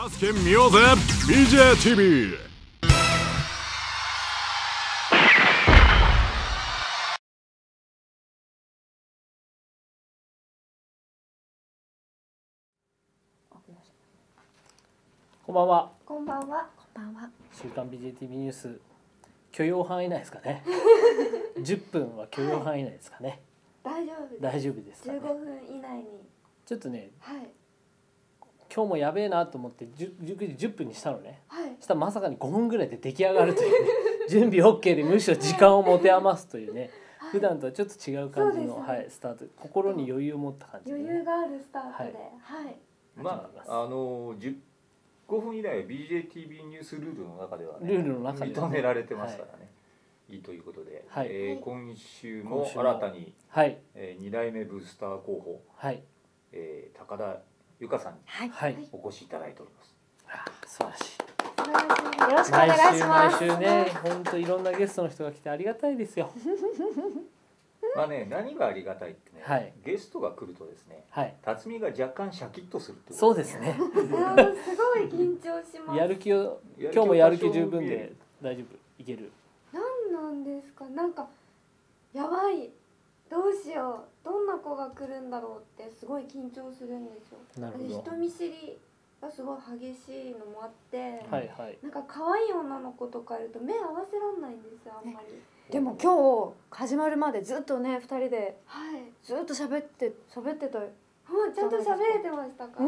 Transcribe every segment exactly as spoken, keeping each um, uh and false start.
バスケ見ようぜ ビージェーティービー。 こんばんは。 こんばんは。こんばんは。 週刊 ビージェーティービー ニュース許容範囲内ですかね。じゅっぷんは許容範囲内ですかね。 大丈夫です。 大丈夫ですかね。 じゅうごふん以内に。 ちょっとね、 はい。 今日もやべえなと思ってじゅうくじじゅっぷんにしたのね。 はい。 したらまさかにごふんぐらいで出来上がるというね。準備 OK でむしろ時間を持て余すというね。はい、普段とはちょっと違う感じの、ね、はい、スタート。心に余裕を持った感じで、ね。 余裕があるスタートで。はい。はい、 まああのじゅうごふん以内は ビージェーティービー ニュースルールの中では、ね、 ルールの中で、ね、 認められてますからね、はい、いいということで、はい、えー、今週も新たに、はいえー、に代目ブースター候補、はいえー、高田由香さんにお越しいただいております。 はい、素晴らしい。 よろしくお願いします。 毎週毎週ね、本当いろんなゲストの人が来てありがたいですよ。 まあね、何がありがたいってね、はい、ゲストが来るとですね、はい、辰巳が若干シャキッとするってこと、ね、 そうですね。 すごい緊張します。 やる気を今日もやる気十分で大丈夫いける。 なんなんですか。なんかやばい、どうしよう、どんな子が来るんだろうってすごい緊張するんですよ。 なるほど。 人見知りがすごい激しいのもあって、 はいはい、 なんか可愛い女の子とかいると目合わせらんないんですよ、あんまり。 でも今日始まるまでずっとねふたりでずっと喋って喋ってたよ。 はい、ちゃんと喋れてましたか。うん。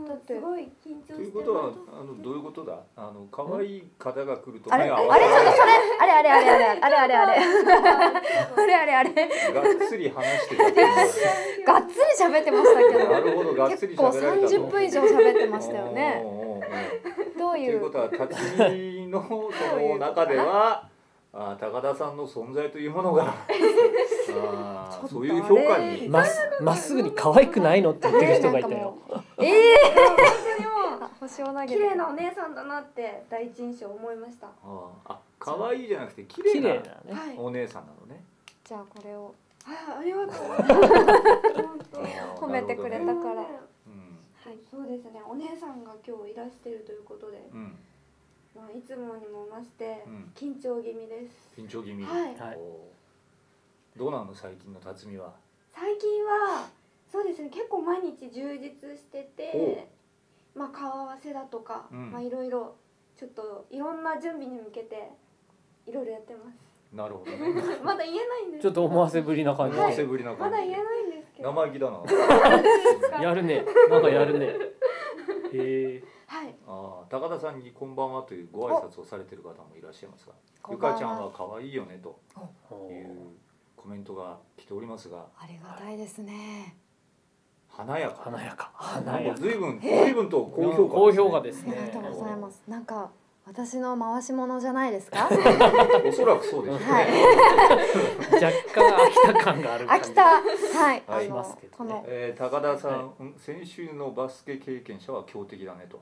だってすごい緊張して。ということはあのどういうことだ。あの可愛い方が来るとあれあれちょっとそれあれあれあれあれあれあれあれあれあれあれがっつり話してた。 がっつり喋ってましたけど。 なるほど、がっつり喋られた。 結構さんじゅっぷん以上喋ってましたよね。どういう。 ということは辰巳のその中では。あ高田さんの存在というものがあそういう評価にま っ, まっすぐに可愛くないのって言ってる人がいたよ。 ええー、星を投げて綺麗なお姉さんだなって第一印象思いました。 ああ可愛いじゃなくて綺麗な、ね、お姉さんなのね。 じゃあこれをあありがとう褒めてくれたから、うん、はいそうですね。お姉さんが今日いらしてるということで、うんまあ、いつもにも増して緊張気味です。 緊張気味。 はい。 どうなの最近の辰巳は？ 最近はそうですね。結構毎日充実してて、まあ顔合わせだとか、うん、まあいろいろちょっといろんな準備に向けていろいろやってます。 なるほどね。 まだ言えないんです。 ちょっと思わせぶりな感じ。 思わせぶりな感じ。 まだ言えないんですけど。 生意気だな。 やるね。なんかやるね。へえ。 はい、 あ高田さんにこんばんはというご挨拶をされている方もいらっしゃいますが、ゆかちゃんは可愛いよねというコメントが来ておりますが、 ありがたいですね。 華やか華やか華やか随分随分と高評価、 高評価ですね。 ありがとうございます。なんか私の回し物じゃないですか。 おそらくそうですね。 はい、 若干飽きた感がある感じ。 飽きたはいありますけどね。 えー、高田さん、はい、先週のバスケ経験者は強敵だねと。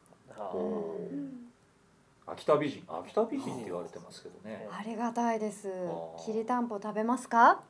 秋田美人、秋田美人って言われてますけどね。 ありがたいです。きりたんぽ食べますか？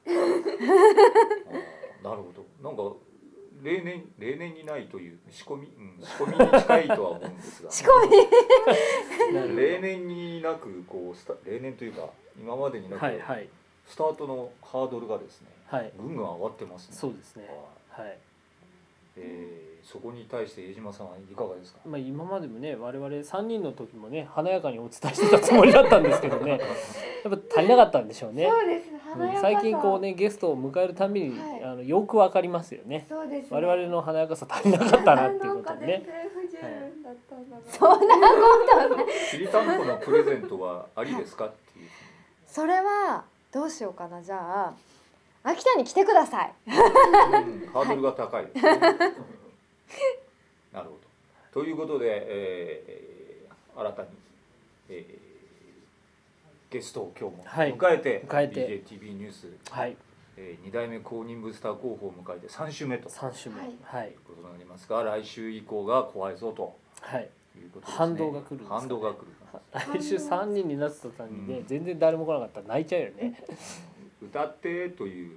なるほど。なんか例年例年にないという仕込み、うん、仕込みに近いとは思うんですが。 仕込み。例年になくこうスタ例年というか今までになく、はいはい、スタートのハードルがですね、はい、ぐんぐん上がってますね。 そうですね。はい。 えー、そこに対して江島さんはいかがですか。 まあ今までもね我々さんにんの時もね華やかにお伝えしてたつもりだったんですけどねやっぱ足りなかったんでしょうね。 そうですね。華やかさ、 最近こうねゲストを迎えるたびに、はい、あのよくわかりますよね。 そうですね。 我々の華やかさ足りなかったなっていうことでね。 そんなことね。 きりたんぽのプレゼントはありですかっていう。 それはどうしようかな。じゃあ秋田に来てください。うん、 ハードルが高いですね。はい、なるほど。ということで、えー、新たに、えー、ゲストを今日も迎えて、はい、ビージェーティービー ニュース、はいえー、に代目公認ブースター候補を迎えてさん週目とさん週目、 はい、いうことになりますが、来週以降が怖いぞと、はい、いうことですね。 反動が来るんですかね。 反動が来る。 来週さんにんになってたのにね、うん、全然誰も来なかったら泣いちゃうよね。 歌ってという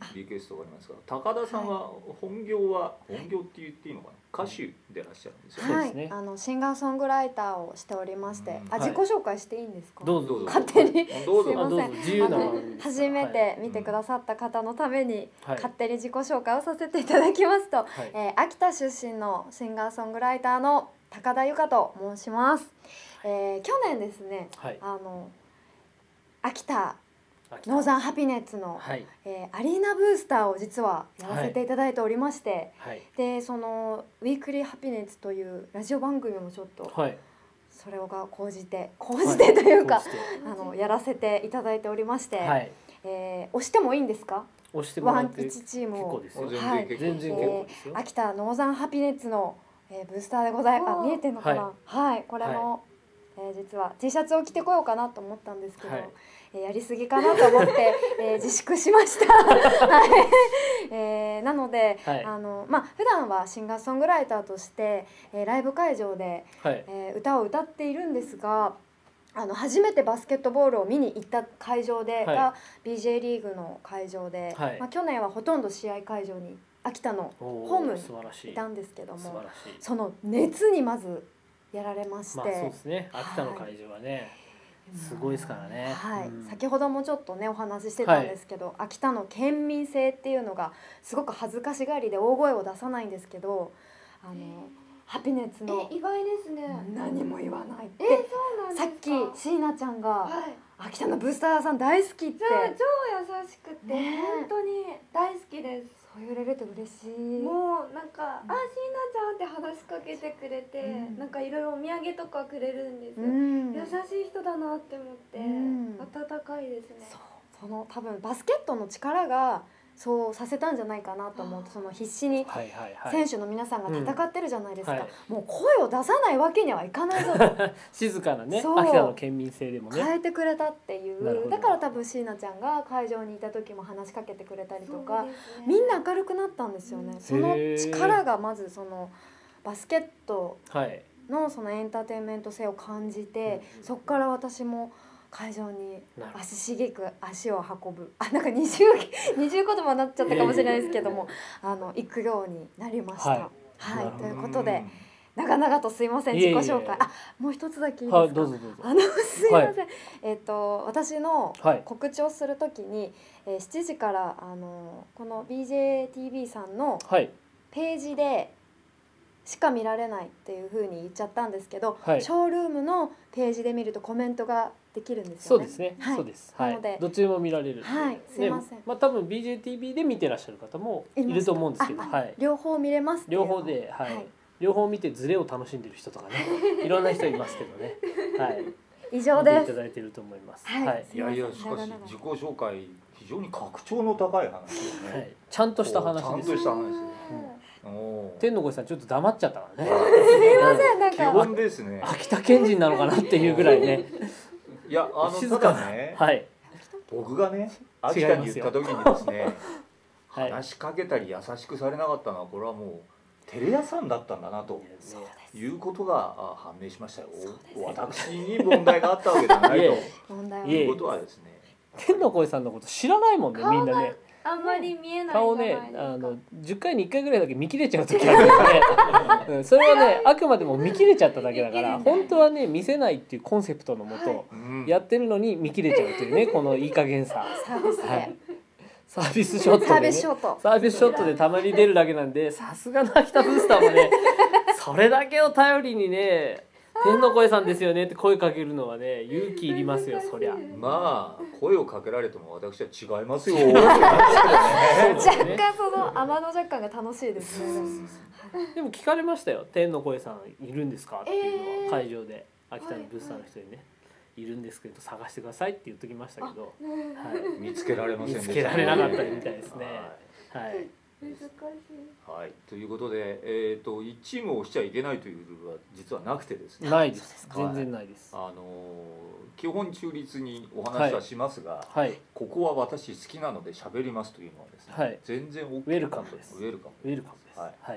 リクエストがありますが、高田さんは本業は本業って言っていいのかな、歌手でいらっしゃるんですよね。 はい、 そうですねあのシンガーソングライターをしておりまして、あ、 はい自己紹介していいんですか？ どうぞどうぞ勝手にどうぞすいませんあどうぞ自由なあの番組です初めて見てくださった方のために、 はい勝手に自己紹介をさせていただきますと、 はいえー秋田出身のシンガーソングライターの高田由香と申します。えー去年ですね、 はいあの秋田秋田ノーザンハピネッツの、 はいえーアリーナブースターを実はやらせていただいておりまして、 はいでそのウィークリーハピネッツというラジオ番組もちょっとはいそれが講じて講じてというか、 こうしてあのやらせていただいておりまして、 はいえー押してもいいんですか？ 押してもらってワンいちチームを結構ですよ全はい然結構全然結構ですよ秋田ノーザンハピネッツの、えーブースターでございます。あ、見えてるのかな？ ははい、これも、えー実は T シャツを着てこようかなと思ったんですけど、 はいえーやりすぎかなと思って、えー自粛しました。はい、えーなので、 はいあのまあ普段はシンガーソングライターとして、えーライブ会場で、 はいえー歌を歌っているんですが、あの初めてバスケットボールを見に行った会場で、 はいが ビージェー リーグの会場で、 はいまあ、去年はほとんど試合会場に秋田のおーホームに素晴らしいいたんですけども、 素晴らしいその熱にまずやられまして、 まあそうですね秋田の会場はねすごいですからねはい、 うん先ほどもちょっとねお話ししてたんですけど、秋田の県民性っていうのがすごく恥ずかしがりで大声を出さないんですけど、あのハピネッツのえ意外ですね。 何も言わないってえそうなんですさか。 っき椎名ちゃんがはい。 秋田のブースターさん大好きって超超優しくて、 ねえ本当に大好きです。 そう言われると嬉しい。 もうなんか、あ、椎名ちゃんって話しかけてくれて、 うんなんかいろいろお土産とかくれるんです。 うん優しい人だなって思って、 うん温かいですね。 そうその多分バスケットの力がそうさせたんじゃないかなと思って、その必死にはいはいはい選手の皆さんが戦ってるじゃないですか、 うんはいもう声を出さないわけにはいかないぞと静かなねそう秋田の県民性でもね変えてくれたっていなるほどう、だから多分椎名ちゃんが会場にいた時も話しかけてくれたりとか、 そうですねみんな明るくなったんですよね、 うんそのへー力がまずそのバスケットはいのそのエンターテインメント性を感じて、 うんそこから私も会場になるほど足しげく足を運ぶ、あなんか二重二重言葉になっちゃったかもしれないですけども、あの行くようになりました。 はいはい、 なるほどということで長々とすいませんいえいえ自己紹介。あもう一つだけいいですか。 はいどうぞどうぞあのすいません、えっ、と私のはい告知をするときに、えー、しちじからあのこの ビージェーティービー さんのはいページでしか見られないっていう風に言っちゃったんですけど、 はいショールームのページで見るとコメントができるんですよね。 そうですね、 はいそうですはなのでいどっちでも見られるんではいすいませんねまあ多分 ビージェーティービー で見てらっしゃる方もいると思うんですけどあはい両方見れますっていうの両方ではい、 はい両方見てズレを楽しんでる人とかねいろんな人いますけどねはい以上見てです。 いただいてると思いますはいはい、 いやいやしかし自己紹介非常に格調の高い話ですね、 はいちゃんとした話ちゃんですとした話ですうんおー天の声さんちょっと黙っちゃったからねすいませんなん基か本ですね秋田県人なのかなっていうぐらいねいやあのた静かなだね、 はい僕がね秋田に言った時にですねはい話しかけたり優しくされなかったのはこれはもう照れ屋さんだったんだなということがあ判明しましたよ。私に問題があったわけじゃないいえ問題はいえということはですね天の声さんのこと知らないもんねみんなねあんまり見えない顔ねじゃないですか。 あのじゅっかいにいっかいぐらいだけ見切れちゃう時あるからね、うん、それはねあくまでも見切れちゃっただけだから本当はね見せないっていうコンセプトのもとうんやってるのに見切れちゃうというねこのいい加減さ、 サービスで、 はい、サービスショットサービでねスショートサービスショットでたまに出るだけなんでさすがの秋田ブースターもねそれだけを頼りにね天の声さんですよねって声かけるのはね勇気いりますよそりゃ。 まあ声をかけられても私は違いますよ。 そうです若ね干その天の若干が楽しいですね。 でも聞かれましたよ天の声さんいるんですかっていうのえーは会場で秋田のブースターの人にねいるんですけど探してくださいって言っときましたけど、はい、 見つけられません見つでした。 けられなかったみたいですね。はい、 難しい。 はい、ということで、えー、といちチームを押しちゃいけないというルールは実はなくてですね、 ないですはい全然ないです。 あのー基本中立にお話はしますが、 はいここは私好きなので喋りますというのはですね、 はい全然 OK ウェルカムですウェルカムウェルカムです。 はいはい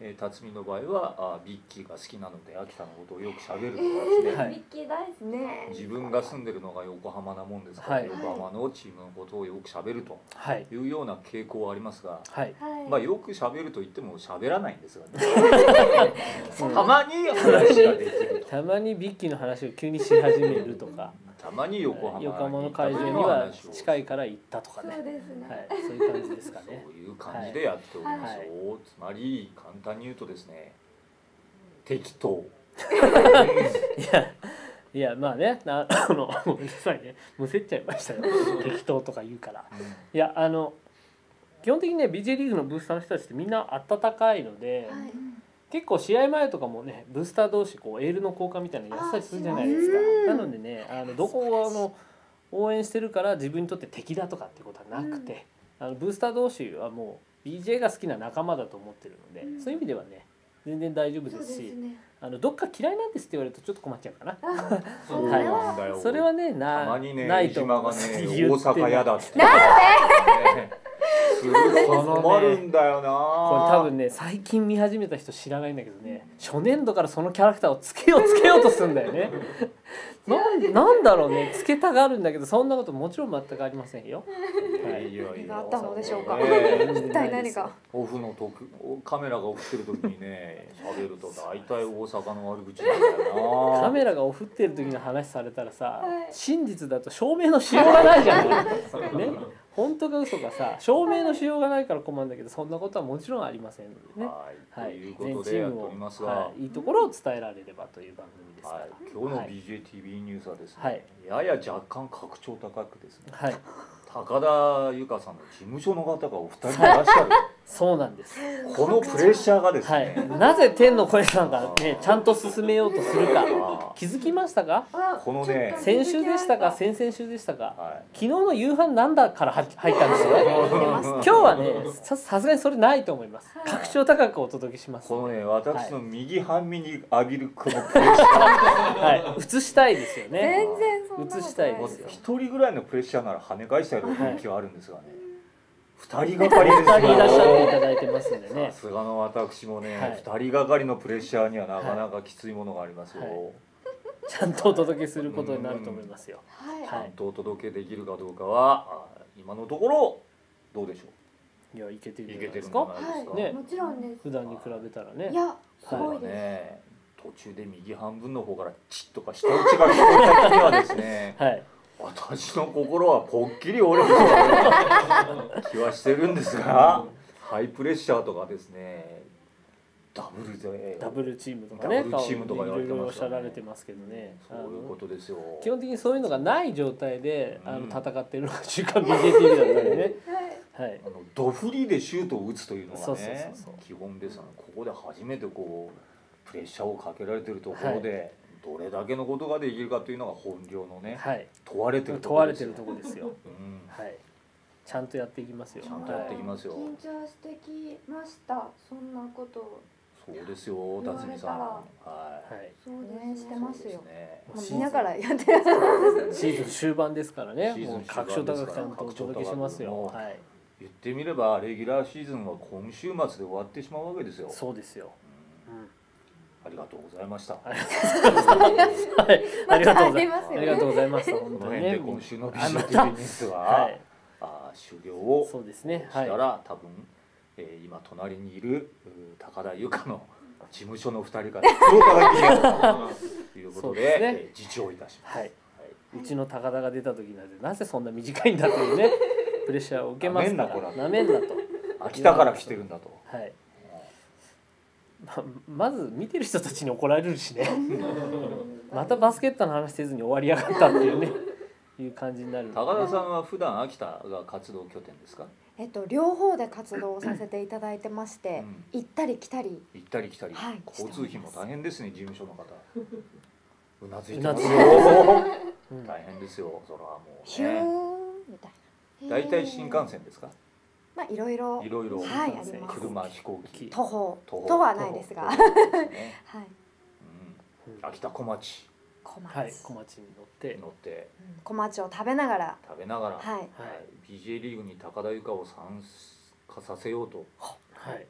えー、辰巳の場合はあビッキーが好きなので秋田のことをよくしゃべるとかですね、 はいミッキー大好きね。 自分が住んでるのが横浜なもんですから、 はい横浜のチームのことをよくしゃべるとはいいうような傾向はありますが、 はいはい。 まあよくしゃべると言ってもしゃべらないんですがねうんたまに話ができるとたまにビッキーの話を急にし始めるとかたまに横浜に横浜の会場に行ったは時の話を近いから行ったとかねそうですね。 はいそういう感じですかねそういう感じでやっておりますよ、 はつまり簡単に言うとですね適当いやいやまあねなあのごめんなさいねむせっちゃいましたよ適当とか言うからいやあの基本的にね ビージェー リーグのブースターの人たちってみんな温かいので、 はい。 結構試合前とかもねブースター同士こうエールの交換みたいなのやったりするじゃないですか。なのでねあのどこをあの応援してるから自分にとって敵だとかってことはなくて、あのブースター同士はもう ビージェー が好きな仲間だと思ってるので、 うんそういう意味ではね全然大丈夫そうでしですすね。 あのどっか嫌いなんですって言われるとちょっと困っちゃうかな。 あ、 そうはいなんだよ、 それはねたなまにねないと思い飯島がねます大言って阪嫌だってなんですごい困るんだよなこれ多分ね最近見始めた人知らないんだけどね初年度からそのキャラクターをつけようつけようとするんだよねなんなんだろうねつけたがるんだけどそんなこともちろん全くありませんよ。はいいやいや何があったのでしょうかねえ一体何か。 オフの時カメラが映ってる時にね喋ると大体大阪の悪口なんだよなカメラがオフってる時の話されたらさ、 はい真実だと証明のしようがないじゃないね本当か嘘かさ証明のしようがないから困るんだけどそんなことはもちろんありませんのでね、 はい、 はいというこ全とでやってチームをおりますが、 はい、いいところを伝えられればという番組ですから、 はい、今日のはいビージェーティービー ニュースはですね、 はいやや若干格調高くですねはい、 高田由香さんの事務所の方がお二人いらっしゃるそうなんです。 このプレッシャーがですはね、 い、なぜ天の声さんがねちゃんと進めようとするかあ気づきましたか？ あこのね先週でしたか先々週でしたか？ は昨日の夕飯なんだから入ったんですよ。今日はねささすがにそれないと思います。格調高くお届けします。 このね私の右半身に浴びるこのプレッシャー、 はい、映したいですよね。 全然そんなことない映したいもうですよ一人ぐらいのプレッシャーなら跳ね返してやる雰囲気はあるんですがね、二人がかりです二人いらっしゃっていたよ。 だいてますんでねさ。すがの私もね、 はい二人がかりのプレッシャーにはなかなかきついものがありますよ。 はいちゃんとお届けすることになると思いますよ。 はい。 はいちゃんとお届けできるかどうかはあ今のところどうでしょいやいけてるう。いじゃないですけてるんじゃか。 ないですか。 ねもちろんです。 普段に比べたらね。 いや、すそうだごいです。 ね。途中で右半分の方からチッとか下打ちが聞こえた時にはですね、 はい。 私の心はぽっきり折れてしまう気はしてるんですが、ハイプレッシャーとかですね、ダブルでダブルチームとかね。 ダブルチームとか言われていろいろおっしゃますよねられてますけどね。あそういうこのとですよ。 基本的にそういうのがない状態で、あのうん戦ってるのが週刊 ビージェーティービー だったんでね。 はい。 はい。 あのドフリでシュートを打つというのそうそうがねそうそう基本ですよね。ここで初めてこうプレッシャーをかけられてるところで、どれだけのことができるかというのが本領のね、 はい。 問われてると問われてころですよるとこですよ。 うんはい。ちゃんとやっていきますよ。 ちゃんとやっていきますよ。 緊張してきました。そんなことを。 そうですよ、辰巳さん。ははい。 そうねしてですね。 い。 ますよそうですね。 もう見ながらやってる。 シーズン終盤ですからね。 シーズンもう格調高くちゃんとお格調高く届けしますよ。 もうはい。 言ってみればレギュラーシーズンは今週末で終わってしまうわけですよ。 そうですよ。 うんうん。 ありがとうございました。こはい。ありがとうございます。 またありますよねありがとうございました。 の本当に辺でね。 今週のビあジネスニュースは。 はいあー終了をそうですね。 しはい。 たら多分、えー今隣にいるうー高田由香の事務所の二人から福岡が来るということでそうですねえー自重いたします。 はい。うちの高田が出た時なぜなぜそんな短いんだというねプレッシャーを受けますから。 なめんなこらなめんなと。 秋田から来てるんだと。 はい。ままず見てる人たちに怒られるしね。またバスケットの話せずに終わりやがったっていうねいう感じになる。 高田さんは普段秋田が活動拠点ですか？ えっと両方で活動をさせていただいてまして、 うん行ったり来たり。 行ったり来たり、 はい交通費も大変ですね、事務所の方。うなずいうてなずいますよ。 てうん大変ですよ、それはもヒューうね。 ンみたい大体新幹線ですか？ な。まあいろいろいろいろ。 はいあります。 車、飛行機、 徒歩徒歩とはないですが、 徒はい。 歩ですねうん秋田小町小町、 はい。小町に乗って。 乗ってうん小町を食べながら、 食べながら、 はい。 ビージェー リーグに高田由香を参加させようとはい。 言って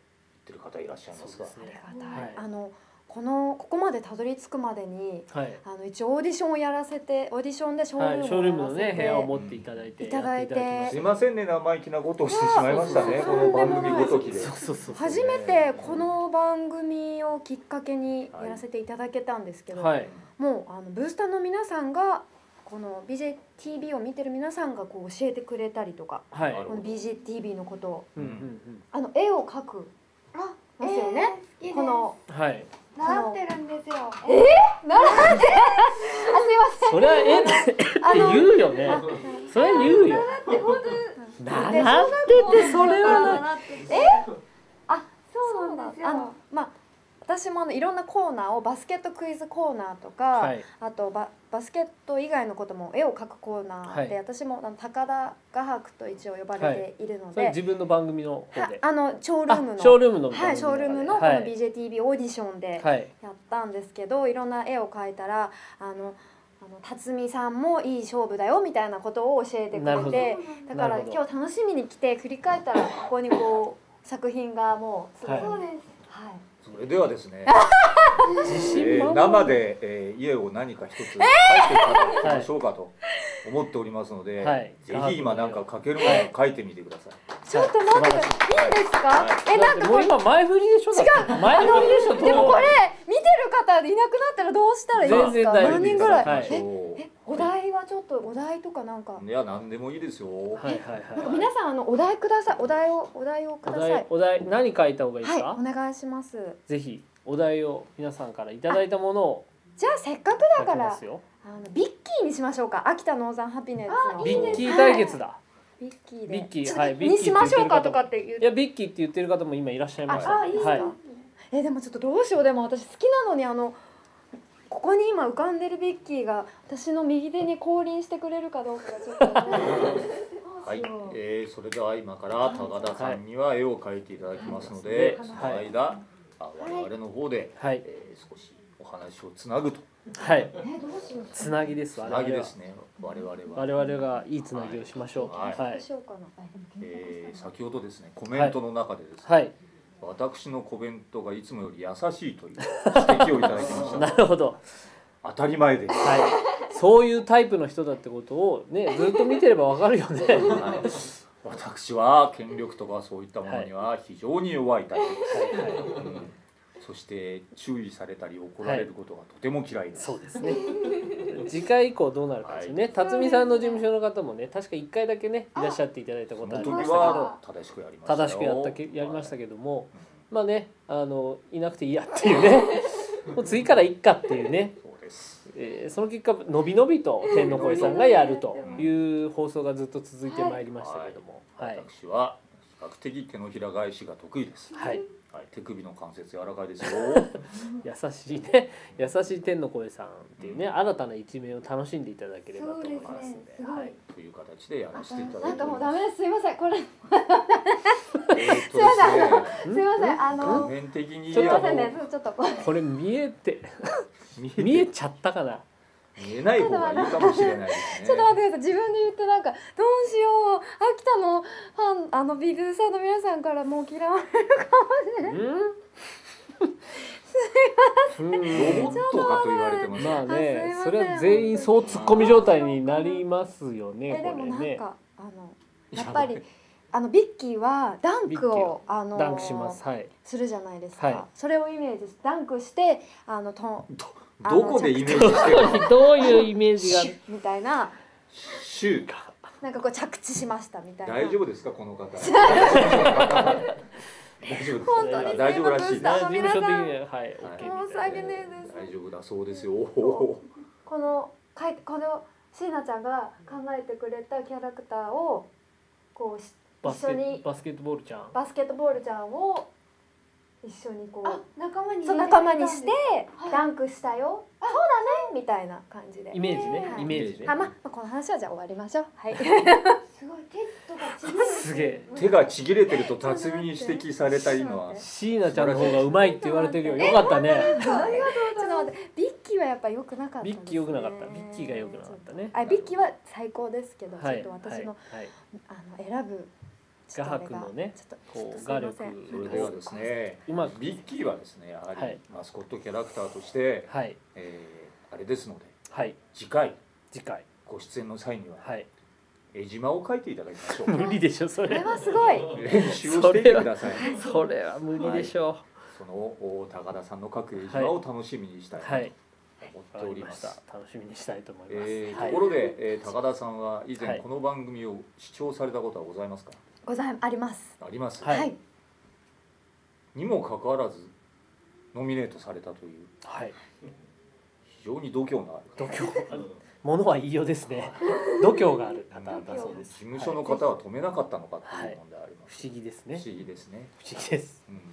ってる方いらっしゃいますが、 そうですねありがたい、 はいあのこのここまでたどり着くまでにはいあの一応オーディションをやらせてオーディションでショーはい、ショールームのルームをやらせて、 ね部屋を持っていただいていただいてやっていただきすいませんね生意気なことをしてしまいましたねこの番組ごときで。 そうそうそうそう初めてこの番組をきっかけにやらせていただけたんですけど、 はいもうあのブースターの皆さんがこの ビージェーティービー を見てる皆さんがこう教えてくれたりとか、 はいこの ビージェーティービー のことをうんうんあの絵を描くあ、 ますよね、 えー好きですこのうんはい習ってるんですよ。 それはえって言うよねそれは言うよで本習っててそれはな習ってて。 あそうなんですよ。 あのまあ私もあのいろんなコーナーをバスケットクイズコーナーとか、 はいあとババスケット以外のことも絵を描くコーナーで、 はい私もあの高田画伯と一応呼ばれているのそれで、 自分の番組の方はであのショールームのあショールームのはいショールームのこの ビージェーティービー オーディションではいやったんですけど、いろんな絵を描いたらあのあの辰巳さんもいい勝負だよみたいなことを教えてくなるほどれて、だからなるほど今日楽しみに来て振り返ったらここにこう作品がもうすでに、 はいそうです。 はいそれではですね、 自えー信満々 生で、えー家を何か一つ書いていただきましょうかと思っておりますので、 はいぜひ今なんか書けるものを書いてみてください。 ちょっと待ってください、いいんですか、 はいえなんかこれもう今前振りでしょだって前振りでしょでもこれ見てる方でいなくなったらどうしたらいいですか、 全然大丈夫何人ぐらい、 はいええお題はちょっとお題とかなんか、 いや何でもいいですよ。 はいはいはいなんか皆さんあのお題ください、お題をお題をくおださい。 題お題何書いた方がいいですか、 はい、お願いします。 ぜひお題を皆さんからいただいたものをじゃあせっかくだ書からきますよあのビッキーにしましょうか。秋田ノーザンハピネスのビッキー対決だ、 ビッキーでビッキーちょはいビッキーにしましょうかとかって言ういやビッキーって言ってる方も今いらっしゃいましたああいいですか、 はいえでもちょっとどうしよう、でも私好きなのにあのここに今浮かんでるビッキーが私の右手に降臨してくれるかどうかがちょっとはい、えー、それでは今から高田さんには絵を描いていただきますので、 はいその間、あ我々の方で、 はいえー少しお話をつなぐとはいえどうしよう。 つなぎですつ我なぎ 々はですね我々は。 我々がいいつなぎをしましょうはいはいどうしようかな。 えー先ほどですねコメントの中でですね、 はい私のコメントがいつもより優しいという指摘をいただきましなた。 るほど当たり前です。 はいそういうタイプの人だってことをねずっと見てればわかるよねはい私は権力とかそういったものには非常に弱いタイプです。 はいはいうんそして注意されたり怒られることがとても嫌いです。 そうですね次回以降どうなるかですよね、辰巳さんの事務所の方もね確かいっかいだけねいらっしゃっていただいたことあその時りましたけどは正しくやりましたよ。 正しくやったけやりましたけけども、まあねあのいなくていいやっていうねもう次からいっかっていうね、 そうです。 えーその結果のびのびと天の声さんがやるという放送がずっと続いてまいりましたけども、はい私は比較的手のひら返しが得意です。 はい、 はい、手首の関節柔らかいですよ。 優しいね優しい天の声さんっていうね新たな一面を楽しんでいただければと思いますんで、 そうですねすごいはい、 という形でやらせていただないんかもうております。 ダメです、すいません、これすいえーっとですね、 ません、あの普遍的にすいませんあねの、 ちょっとこうこれ見えて見え見えちゃったかな見えない方がいいかもしれないですね。 ちょっと待ってください、自分で言ってなんかどうしよう、秋田のファンあのビブーさんの皆さんからもう嫌われるうんロボットかと言われてます。 まああすいねませんそれは全員総ツッコミ状態になりますよねえでもなんこれねかあのやっぱりあのビッキーはダンクをあのダンクしますはいするじゃないですか、 はいそれをイメージしてダンクしてあのとどどこでイメージしてるの？ どういうイメージがみたいなシューなんかこう着地しましたみたいな。 大丈夫ですかこの方？大丈夫ですか？ 本当に大丈夫らしいです。 あの事務所的にははいはい OK 申し訳ねえです。 大丈夫だそうですよ。 このかいこの椎名ちゃんが考えてくれたキャラクターをこうしバスケ一緒にバスケットボールちゃんバスケットボールちゃんを一緒にこあう仲間にそう仲間にしてはいダンクしたよ、そうだねみたいな感じでイメージねはいイメージねあままあこの話はじゃあ終わりましょう。はい。 すごいテッドがちぎれてすげえ手がちぎれてると辰巳に指摘されたいのは椎名ちゃんの方がうまいって言われてるよよかったねありがとうごちょざいっと待ってビッキーはやっぱ良くなかったですね。 ビッキー良くなかったビッキーが良くなかったねあビッキーは最高ですけど、 はいちょっと私の、 はいはいあの選ぶ画伯のねちょっとこうすい画力ませんそれではですねうまくビッキーはですねやははいりマスコットキャラクターとして、 はいえーあれですのではい次回次回ご出演の際にははい江島を描いていただきましょう無理でしょそこれれはすごい。 練習をしていてくださいそれは無理でしょそのお高田さんの描く江島を楽しみにしたいなうはいと思ってわかおります、 りました楽しみにしたいと思います、はいえーところで、えー高田さんは以はい前この番組を視聴されたことはございますか？ ございあります。 あります、 はいはい。 にもかかわらずノミネートされたというはい非常に度胸のある度胸ものは言いようですね度胸がある方だそうです事務所の方は止めなかったのかっていう問題あります、 不思議ですね不思議ですね、 不思議ですうん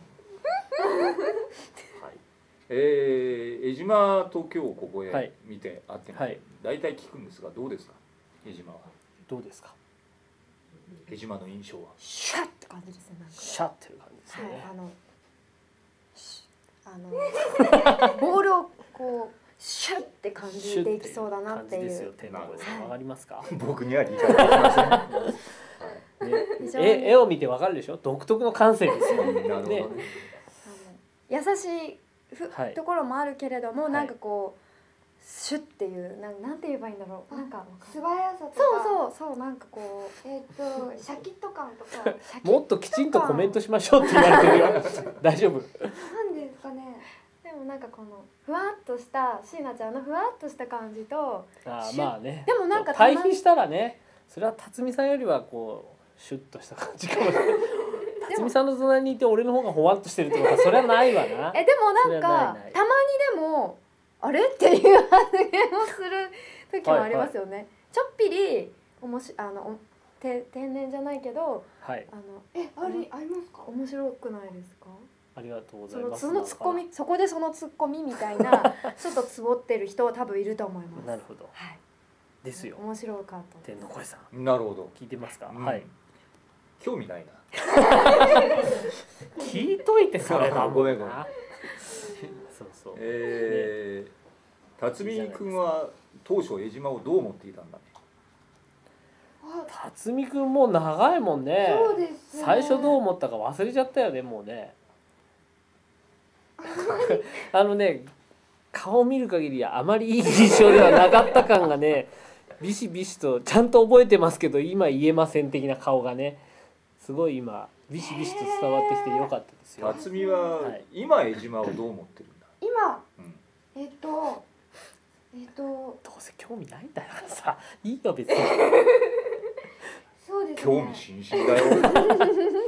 はいえー江島と今日ここはいへ見て会ってみはいて大体聞くんですがどうですか江島はどうですか江島の印象はシャッって感じですね。なんかシャッてる感じですよはいね、 あのシあのボールをこうシュッって感じていきそうだなっていう感じですよ。天の声さんわかりますか、 僕には理解できませんなるね非常に絵絵を見てわかるでしょ独特の感性ですよほどねねあの優しいふ、 はいところもあるけれども、 はいなんかこうシュッっていうなんなんて言えばいいんだろう。なんか素早さとかそうそうそうなんかこうえっ、とシャキッと感とかシャキッもっときちんとコメントしましょうって言われてるよ大丈夫なんですかね。 でもなんかこのふわっとした椎名ちゃんのふわっとした感じとあーシュッまあねでもなんかたまに対比したらねそれは辰巳さんよりはこうシュッとした感じかもしれない辰巳さんの隣にいて俺の方がほわっとしてるってことはそれはないわなえでもなんそれはかないないたまにでもあれっていう発言をする時もありますよね、ちょっぴりおもしあのおて天然じゃないけどはいあのえありありますか。 面白くないですか？ ありがとうござそのいますそのツッコミそこでそのツッコミみたいなちょっとつぼってる人は多分いると思います。 なるほどはい。 ですよ面白かった。 天の声さんなるほど、 聞いてますか、 うんはい興味ないな聞いといてそれだもんなごめんごめんそうそう、 えー、辰巳君は当初江島をどう思っていたんだねあ辰巳くんもう長いもんねそうですね。 最初どう思ったか忘れちゃったよねもうねあのね顔見る限りあまりいい印象ではなかった感がねビシビシとちゃんと覚えてますけど今言えません的な顔がねすごい今ビシビシと伝わってきてよかったですよ。 辰巳ははい今江島をどう思ってるんだ、 今うんえっ、とえっ、とどうせ興味ないんだからさいいよ別に。 そうですね。 興味津々だよ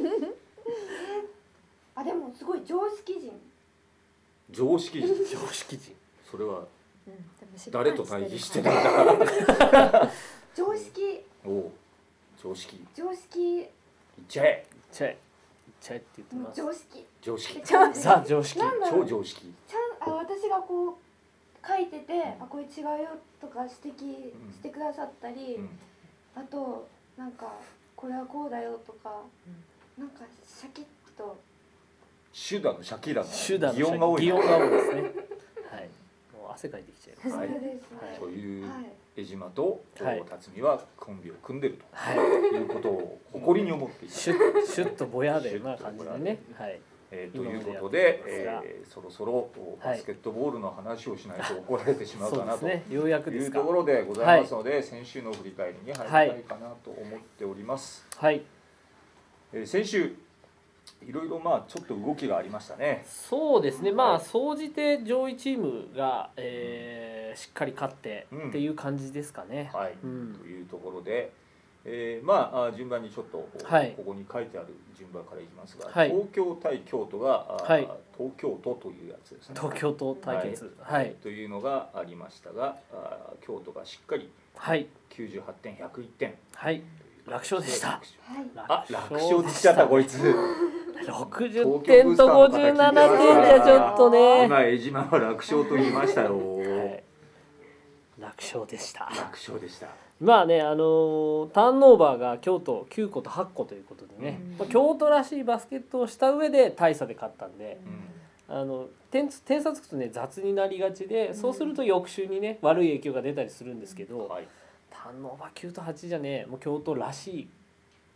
あでもすごい常識人。 常識人常識人それはうんでもしっかり誰と対峙してるたんだ常識おう常識常識言っちゃえいっちゃえいっちゃえって言ってます。 常識常識常識ザ常識。 なんだろう超常識ちゃんあ私がこう書いててあこれ違うよとか指摘してくださったり、 うんあとなんかこれはこうだよとか、なんかシャキッと手段のシャキだの手段の擬音が多い擬音が多いですね。はい。もう汗かいてきちゃいます。 はいそうですね。 というはい江島とはい辰巳はコンビを組んでるはい。 ということを誇りに思っていたシュッシュッとぼやでな感じでね。はい。 えーということ今まで、 でやってますがえーそろそろバスケットボールの話をしないと怒られてしまうかなとそうですね。ようやくですかいうとこ。ろでございますので、先週の振り返りに入りたいかなと思っております。 はい。 えー先週いろいろまあちょっと動きがありましたね。 そうですね。まあはい総じて上位チームが、えー、しっかり勝ってうんっていう感じですかね。 はい、 うんというところで、えーまああ順番にちょっと、 はいここに書いてある順番からいきますが、 はい東京対京都が、あはい東京都というやつですね。 東京と対決。はい。 というのがありましたが、あ京都がしっかりはい。 きゅうじゅうはってんひゃくいってんはい。楽勝でした。 はいあ楽勝って言っちゃったこいつ。 ろくじゅってんとごじゅうななてんじゃちょっとね。 今江島は楽勝と言いましたよ。 はい楽勝でした。 楽勝でした。 まあね、あのーターンオーバーが京都きゅうことはっこということでね、 うんまあ、京都らしいバスケットをした上で大差で勝ったんで、 うんあの点点差つくとね雑になりがちで、そうすると翌週にね悪い影響が出たりするんですけど、 はい。 ターンオーバーきゅうとはちじゃねもう京都らしい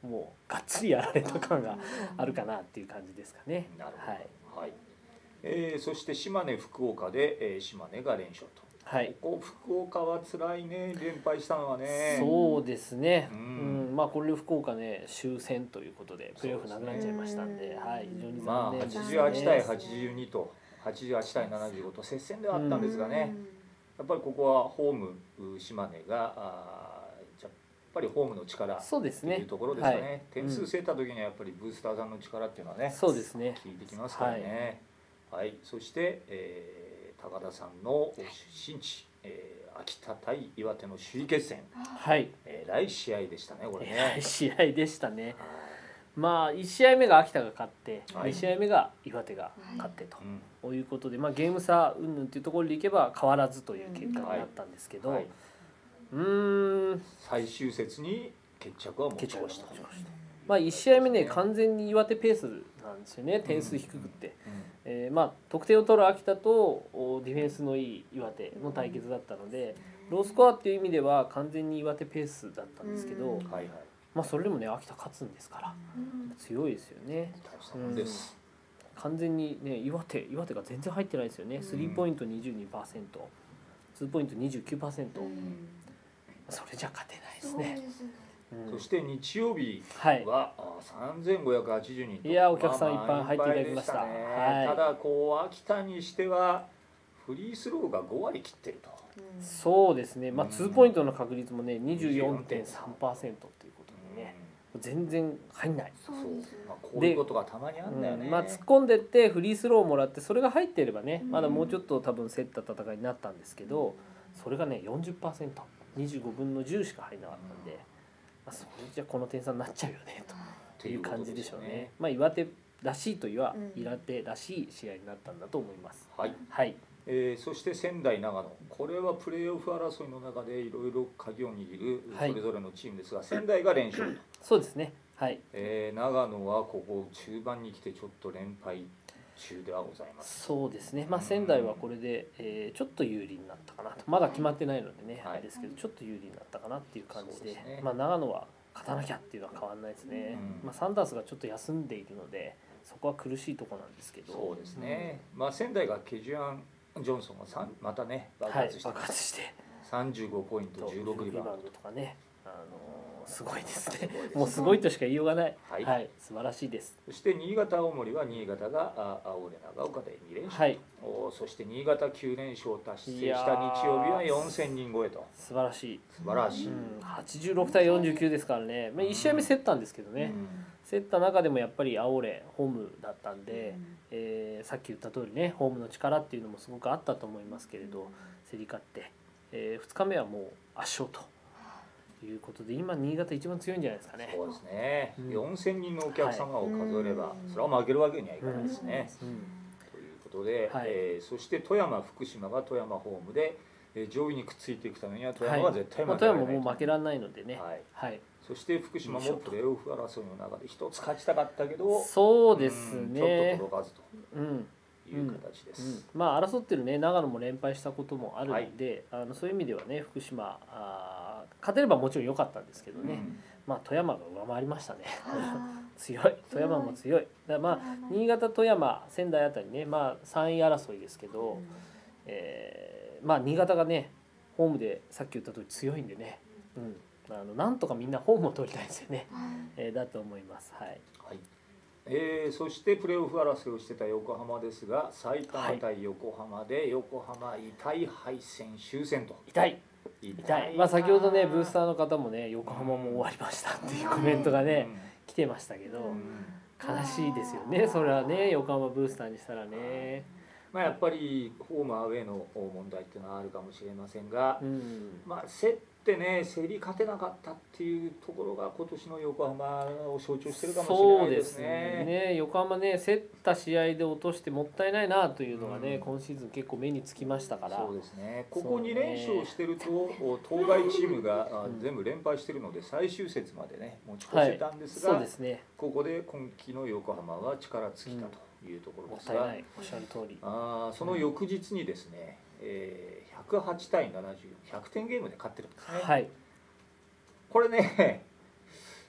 もうがっつりやられた感があるかなっていう感じですかね。 なるほど。 はいはい。えー、そして島根福岡で、えー、島根が連勝と。 はい、 ここ福岡は辛いね、連敗したのはね。 そうですね、 ううんん、まあこれで福岡ね終戦ということでプレーオフなくなっちゃいましたんで、はい、非常にまあ残念ですね。 はちじゅうはちたいはちじゅうにとはちじゅうはちたいななじゅうごと接戦ではあったんですがね、やっぱりここはホーム島根があやっぱりホームの力そうですねというところですかね。 はい、 点数競った時にはやっぱりブースターさんの力っていうのはね、 そうですね、 効いてきますからね。はい、はい、そして、えー、高田さんの出身地、えー、秋田対岩手の首位決戦、 はい、 えらい試合でしたねこれね。 えらい試合でしたね。まあいち試合目が秋田が勝って、 はい、 に試合目が岩手が勝ってと、 うん、 いうことで、まあ、ゲーム差云々っていうところでいけば変わらずという結果になったんですけど、 はい、 うーん最終節に決着は持ち越した。 まあいち試合目ね完全に岩手ペースなんですよね、点数低くって、うんうん、えー、まあ得点を取る秋田とディフェンスのいい岩手の対決だったので、ロースコアっていう意味では完全に岩手ペースだったんですけど、うん、はいはい、まあそれでもね秋田勝つんですから、うん、強いですよね。 うん、 完全にね岩手岩手が全然入ってないですよね。スリーポイント にじゅうにパーセント、ツーポイント にじゅうきゅうパーセント、うん、それじゃ勝てないですね。 うん、そして日曜日はさんぜんごひゃくはちじゅうにんと、 いやお客さんいっぱい入っていただきました。 まあまあはい、ただこう秋田にしてはフリースローがごわり切ってると。 うん、そうですね。まあツーポイントの確率もね にじゅうよんてんさんパーセント ということでね、うん、全然入んない。 そう、まあ、こういうことがたまにあるんだよね。 うん、まあ突っ込んでってフリースローをもらってそれが入っていればね、まだもうちょっと多分競った戦いになったんですけど、それがね よんじゅっパーセント、にじゅうごぶんのじゅうしか入らなかったんで。まあ、それじゃこの点差になっちゃうよねという感じでしょうね。ね、まあ岩手らしいといえば、うん、岩手らしい試合になったんだと思います。 はい。 はい。 えー、そして仙台長野、これはプレーオフ争いの中でいろいろ鍵を握るそれぞれのチームですが、はい、仙台が連勝と。 そうですね。はい。 えー、長野はここ中盤に来てちょっと連敗中ではございます。 そうですね。まあ仙台はこれで、えー、ちょっと有利になったかなと。まだ決まってないのでね、はい、ですけどちょっと有利になったかなっていう感じで、でね、まあ長野は勝たなきゃっていうのは変わらないですね。うん、まあサンダースがちょっと休んでいるので、そこは苦しいところなんですけど。 そうですね。うん、まあ仙台がケジュアン・ジョンソンがまたね爆発して、 はい、爆発してさんじゅうごポイントじゅうろくリバウンドとかね。あのすごいですね。もうすごいとしか言いようがない。はい、はい、素晴らしいです。 そして新潟青森は新潟が青で長岡でにれんしょう、はい、おそして新潟きゅうれんしょう達成した日曜日はよんせんにん超えと。 素晴らしい。 素晴らしい。 うん、はちじゅうろくたいよんじゅうきゅうですからね。まあいち試合目競ったんですけどね。うん、競った中でもやっぱり青レホームだったんで、うん、えー、さっき言った通りねホームの力っていうのもすごくあったと思いますけれど、競り勝って、えー、ふつかめはもう圧勝と。ということで今新潟一番強いんじゃないですかね。 そうですね。うん、よんせんにんのお客様を数えれば、はい、それは負けるわけにはいかないですね。うんうん、ということで、はい、えー、そして富山福島が富山ホームで、えー、上位にくっついていくためには富山は絶対負けられない、はい、まあ、富山も負けられないのでね。はい。はい、そして福島もプレーオフ争いの中で一つ勝ちたかったけど、 そうですね。 ちょっと届かずと。うんいう形です。 うんうん、まあ争ってるね長野も連敗したこともあるんで、はい、あのそういう意味ではね福島あ勝てればもちろん良かったんですけどね、うん、まあ富山が上回りましたね強い富山も強いだまあ新潟富山仙台あたりねまあさんい争いですけど、うん、えー、まあ新潟がねホームでさっき言った通り強いんでね、うん、あのなんとかみんなホームを取りたいですよね、えー、だと思います。はい、はい、 えー、そしてプレーオフ争いをしてた横浜ですが埼玉対横浜で横浜痛い敗戦終戦と。 痛い痛い、まあ、先ほどねブースターの方もね横浜も終わりましたっていうコメントがね、うん、来てましたけど、うん、悲しいですよねそれはね横浜ブースターにしたらね。 まあ、やっぱりホームアウェーの問題っていうのはあるかもしれませんが、うん、まあ競ってね競り勝てなかったっていうところが今年の横浜を象徴してるかもしれないですね。そうですね。横浜ね競った試合で落としてもったいないなというのがね、うん、今シーズン結構目につきましたから。 そうですね。ここに連勝してると、ね、当該チームが全部連敗してるので最終節までね持ち越せたんですが、はい、そうですね、ここで今季の横浜は力尽きたと。うんいうところですが、 もったいない、おっしゃる通り。 あその翌日にですね、えー、ひゃくはちたいななじゅう、ひゃくてんゲームで勝ってるんですね。はい。これね、ひゃく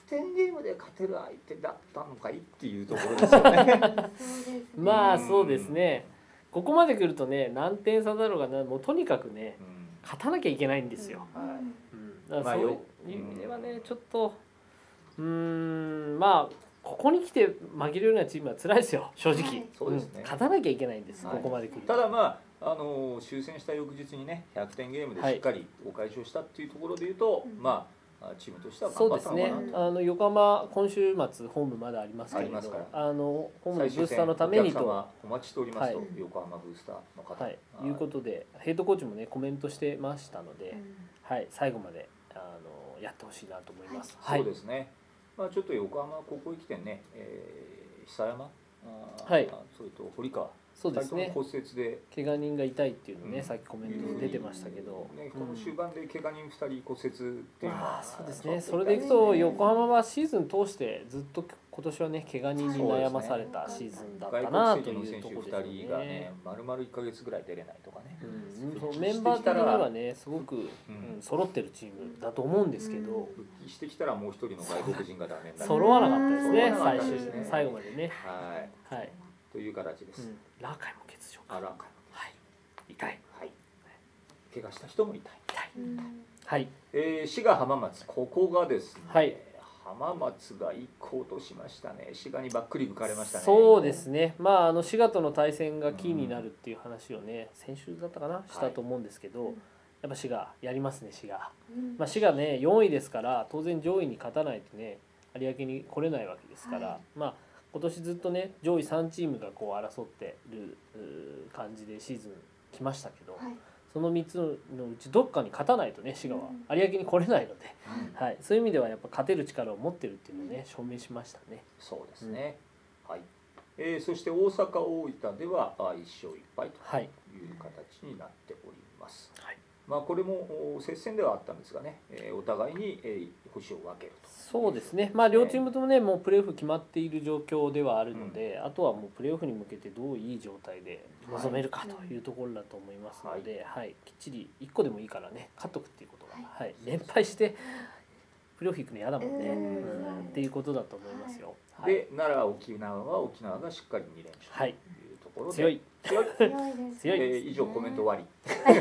転ゲームで勝てる相手だったのかいっていうところですよね。 そうですね。 まあそうですね。ここまで来るとね、何点差だろうがな、もうとにかくねうん勝たなきゃいけないんですよ。 はいうん、だからそういうまあよ意味ではね、ちょっとうーんまあここに来て負けるようなチームは辛いですよ正直、 はいそうですねん勝たなきゃいけないんです、 はいここまで来ると。 ただまああの終戦した翌日にねひゃくてんゲームでしっかりお返しをしたっていうところでいうと、 うんまあチームとしてはそう頑張っですねたのかなと。 あの横浜今週末ホームまだありますけれどありますからあのホームの最終戦ブースターのためにと、 お客様お待ちしておりますと、 はい横浜ブースターの方、 はい、いうことでヘッドコーチもねコメントしてましたので、はい、最後まであのやってほしいなと思います。はい、 そうですね。まあちょっと横浜ここへ来てね、えー、久山、あーはいそれと堀川、 そうですねふたりとも骨折で、 怪我人が痛いっていうのね、 うんさっきコメントに出てましたけど、 ね、 うんこの終盤で怪我人ふたり骨折っていうのは、 まあそうですちょっとねそれでいくと横浜はシーズン通してずっと今年はね怪我人に悩まされたシーズンだったな外という国籍の選手ところですよ 2人がねね。 丸々いっかげつぐらい出れないとかね、 うん、そうメンバー的にはねすごく、うんうん揃ってるチームだと思うんですけど、 復帰してきたらもう一人の外国人がダメになる揃わなかったですね揃わな最終かったですね最後までね。 はいはい、 という形です、 うん、ラーカイも欠場か。 あらはい、痛い。 はい怪我した人もいたい、 はい、 えー、滋賀浜松ここがですね、 はい浜松が一個落としましたね。滋賀にばっくり抜かれましたね。 そうですね。まああの滋賀との対戦がキーになるっていう話をね、先週だったかなしたと思うんですけど、やっぱ滋賀やりますね滋賀。まあ滋賀ねよんいですから当然上位に勝たないとね有明に来れないわけですから、 はいまあ今年ずっとね上位さんチームがこう争ってるうー感じでシーズン来ましたけど、 はいそのみっつのうちどっかに勝たないとね滋賀は有明に来れないので、はい、そういう意味ではやっぱ勝てる力を持ってるっていうのをね証明しましたね。 そうですね。はい。えー、そして大阪大分ではあいっしょういっぱいとはい、 いう形になっております。 はいまあこれもお接戦ではあったんですがね、えー、お互いに、えー、星を分けると。 そうですね、まあ、両チームともねもうプレーオフ決まっている状況ではあるので、あとはもうプレーオフに向けてどういい状態で臨めるかというところだと思いますので、はいきっちりいっこでもいいからね勝っとくっていうことが、はい連敗してプレーオフ行くの嫌だもんね、 うんうんっていうことだと思いますよ。はい、 で奈良沖縄は沖縄がしっかりに連勝とはいいうところで、 強い強い。 強いです。 強いえー以上コメント終わり。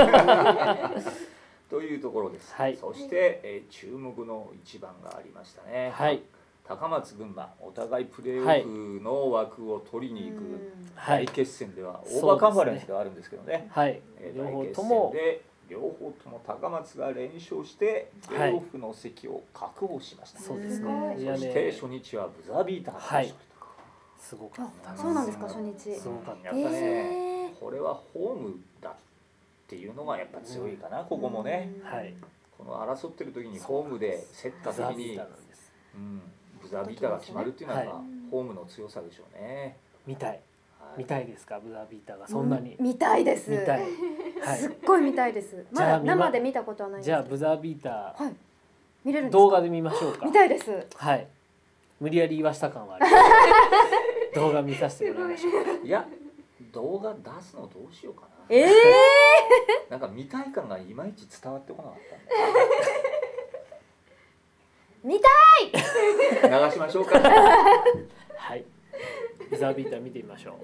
というところです。 はいそして、えー注目の一番がありましたね。 はい高松群馬お互いプレーオフの枠を取りに行くはい大決戦では、 そうですねオーバーカンファレンスではあるんですけどね。 はいえー両方大決戦ともで両方とも高松が連勝してプレーオフの席を確保しました。 そうですすごいねいやそしてね初日はブザービーターではいすごかったあ、 ですそうなんですか初日。 すごかったやっぱね、 えーこれはホームだっていうのがやっぱ強いかな、ここもね。 はいこの争ってる時にホームで競ったブザー時にビーターなんです。 うん、ブザービーターが決まるっていうのは、 はいまあホームの強さでしょうね。 見たいはい見たいですかブザービーターがそんなに見たいです。 見たい。はすっごい見たいです。まだじゃあ見ま生で見たことはないんい。 ですけど。 じゃあブザービータはい。見れるんーですか。 動画で見ましょうか。 見たいです。 はい。無理やり言わした感はあります。動画見させてもらいましょう。 いや動画出すのどうしようかな。 ええなんか見たい感がいまいち伝わってこなかったんで見た流しましょうか。 はい。ブザービーター見てみましょう。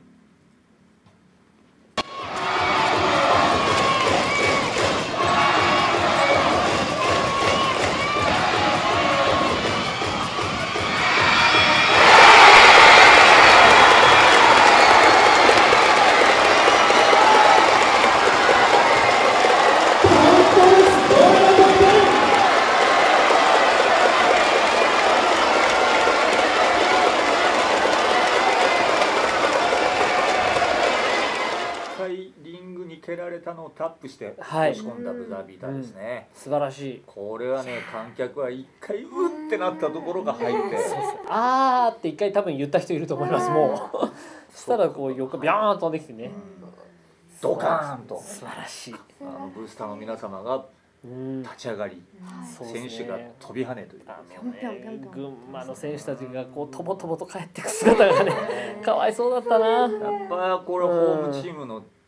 一回リングに蹴られたのをタップしてはい押し込んだブザービーターですね。 素晴らしい。 これはね観客は一回うってなったところが入ってあーって一回多分言った人いると思います。もう。そしたらこう横ビャーン飛んできてね。 ドカーンと素晴らしい。 あのブースターの皆様がうん。 立ち上がりそうですね選手が飛び跳ねというあのぴょんぴょんぴょんねぴょん群馬の選手たちがこうとぼとぼと帰ってく姿がねかわいそうだったな。 やっぱこれホームチームの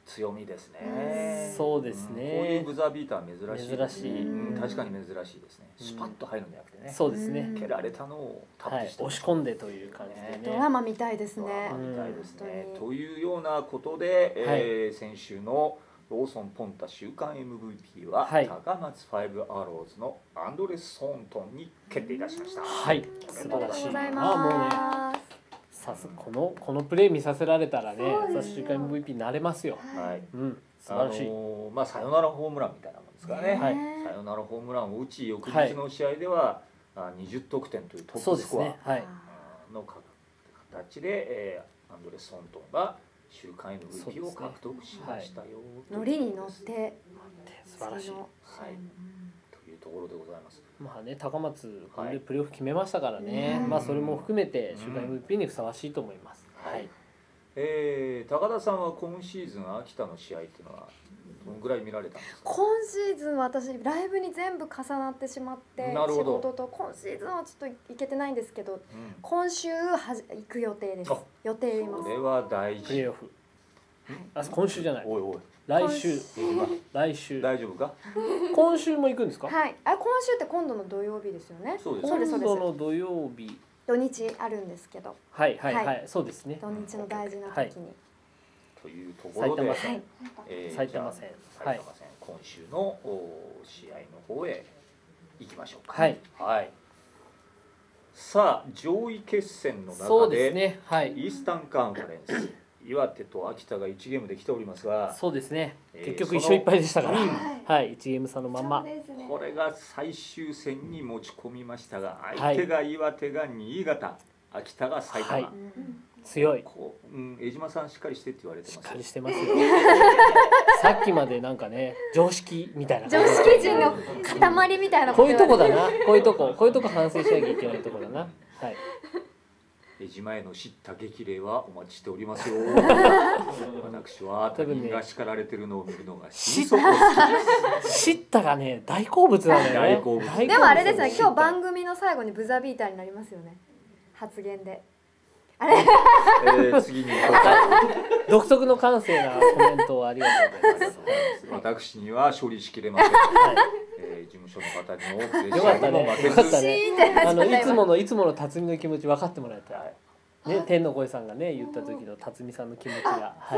強みですね。 そうですね、 うん、こういうブザービーターは珍しいですね。 珍しい、 うん、確かに珍しいですね。スパッと入るんじゃなくてね、 そうですね、 蹴られたのをタップして、 はい、押し込んでという感じでね、 ドラマみたいですね。 ドラマみたいですね、 うん、 というようなことで、えー先週のローソンポンタ週間 エムブイピー は、はい、高松ファイブアローズのアンドレス・ソーントンに決定いたしました。 はい、素晴らしい。 ああもうね、 さすこのこのプレー見させられたらね、さす週間 エムブイピー になれますよ。 はい、 うん、素晴らしい。 あのー、まあサヨナラホームランみたいなもんですからね。はい、サヨナラホームランを打ち翌日の試合では、はい、にじゅってんというトップスコアの形で、えー、アンドレス・ソーントンが週間 エムブイピー を獲得しましたよ。 ノリに乗って素晴らしい。はい。 というところでございます。 まあね、高松これでプレーオフ決めましたからね。まあそれも含めて週間 エムブイピー にふさわしいと思います。はい。 えー、高田さんは今シーズン秋田の試合っていうのはどのぐらい見られたんですか。 今シーズンは私ライブに全部重なってしまって仕事と今シーズンはちょっと行けてないんですけど、うん、今週はじ行く予定です。予定います。 それは大事。 プレーオフ。あ、今週じゃない。 おいおい。 来週。来週。 大丈夫か。 今週も行くんですか。 はい。あ、今週って今度の土曜日ですよね。 そうです。 今度の土曜日。 土日あるんですけど。 はいはいはい、そうですね。 土日の大事な時に。 というところで、 埼玉戦、えー、埼玉戦、 埼玉戦、今週の試合の方へ行きましょうか。 はい。 はい。さあ上位決戦の中で、ね、はい、イースタンカンファレンス、岩手と秋田がいちゲームで来ておりますが、 そうですね。結局一勝一敗でしたから、はい、いちゲーム差のまま。 これが最終戦に持ち込みましたが、相手が岩手が新潟、秋田が埼玉。はい、 強い。 こう、うん、江島さんしっかりしてって言われてます。 しっかりしてますよ。さっきまでなんかね、常識みたいな。 常識人の塊みたいな。 こういうとこだな。こういうとこ、こういうとこ反省しなきゃいけないとこだな。はい。 江島への叱咤激励はお待ちしておりますよ。私は他人が叱られてるのを見るのが心底好きです。 叱咤がね、大好物なんだよね。 大好物。 でもあれですね、今日番組の最後にブザービーターになりますよね。発言で。あれ、 えー、次に独特の感性なコメントをありがとうございます。 私には処理しきれません。はい、えー、事務所の方にもプレッシャーにも負けず、 ね、あのいつものいつもの辰巳の気持ち分かってもらえた。ね、天の声さんがね言った時の辰巳さんの気持ちが、はい、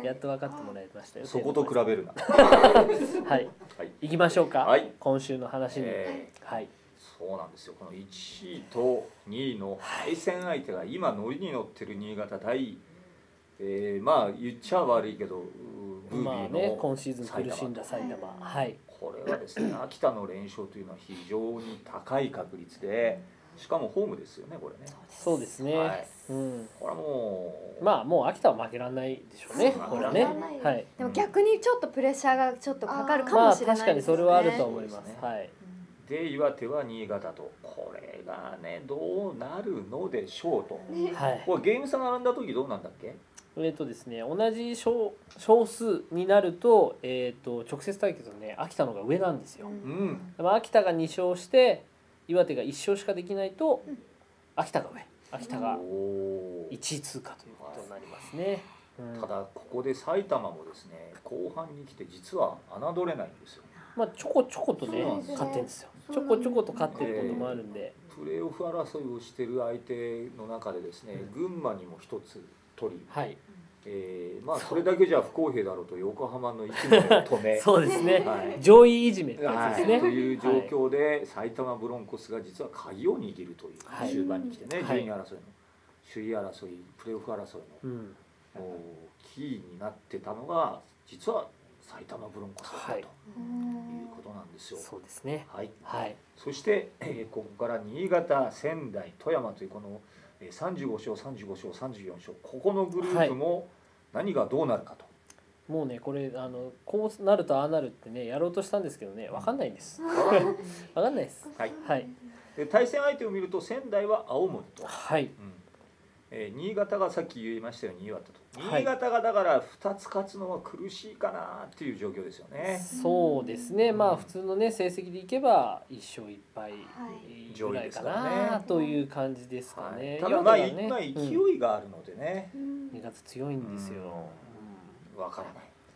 やっと分かってもらいましたよ。 そこと比べるな。 はい、行きましょうか。はい、今週の話に。 えー、 はい。 そうなんですよ。このいちいとにいの対戦相手が今ノリに乗ってる新潟対、えー、まあ言っちゃ悪いけどブービーの、 まあね、今シーズン苦しんだ埼玉、はい、 これはですね秋田の連勝というのは非常に高い確率で、しかもホームですよねこれね。 そうですね。はい、うん、 これはもうまあもう秋田は負けられないでしょうね。これはね。はい。 でも逆にちょっとプレッシャーがちょっとかかるかもしれないですね。 まあ確かにそれはあると思います。はい。 で岩手は新潟と、これがねどうなるのでしょうと、はい、これゲーム差並んだ時どうなんだっけ。 えっとですね、同じ少少数になると、えー、と直接対決のね秋田の方が上なんですよ。うん、秋田がに勝して岩手がいっ勝しかできないと、うん、秋田が上、秋田がいちい通過ということになりますね。 うん、ただここで埼玉もですね後半に来て実は侮れないんですよ。 まあちょこちょことね勝ってるんですよ。ちょこちょこと勝ってることもあるんで、 えー、プレーオフ争いをしてる相手の中でですね、うん、群馬にも一つ取り、はい、えー、まあそれだけじゃ不公平だろうと横浜のいちねんを止めそうですね、はい、上位いじめってやつですね、 はい、という状況で埼玉ブロンコスが実は鍵を握るという終盤に来てね、はい、順位争いの首位争いプレーオフ争いの、うん、キーになってたのが実は埼玉ブロンコスだったということなんですよ。 そうですね。 はい。はい。そして、えー、ここから新潟、仙台、富山というこのさんじゅうご勝、さんじゅうご勝、さんじゅうよん勝、ここのグループも何がどうなるかと。 はい、もうねこれあのこうなるとああなるってねやろうとしたんですけどね分かんないんです。分かんないです。はい。はい。 で対戦相手を見ると仙台は青森と。 はい。うん、 えー、新潟がさっき言いましたように岩手と。新潟がだからふたつ勝つのは苦しいかなっていう状況ですよね。 そうですね。まあ普通のね成績でいけばいっ勝いっ敗ぐらいかなという感じですかね。 ただまあ勢いがあるのでね。 新潟強いんですよ。 わからない。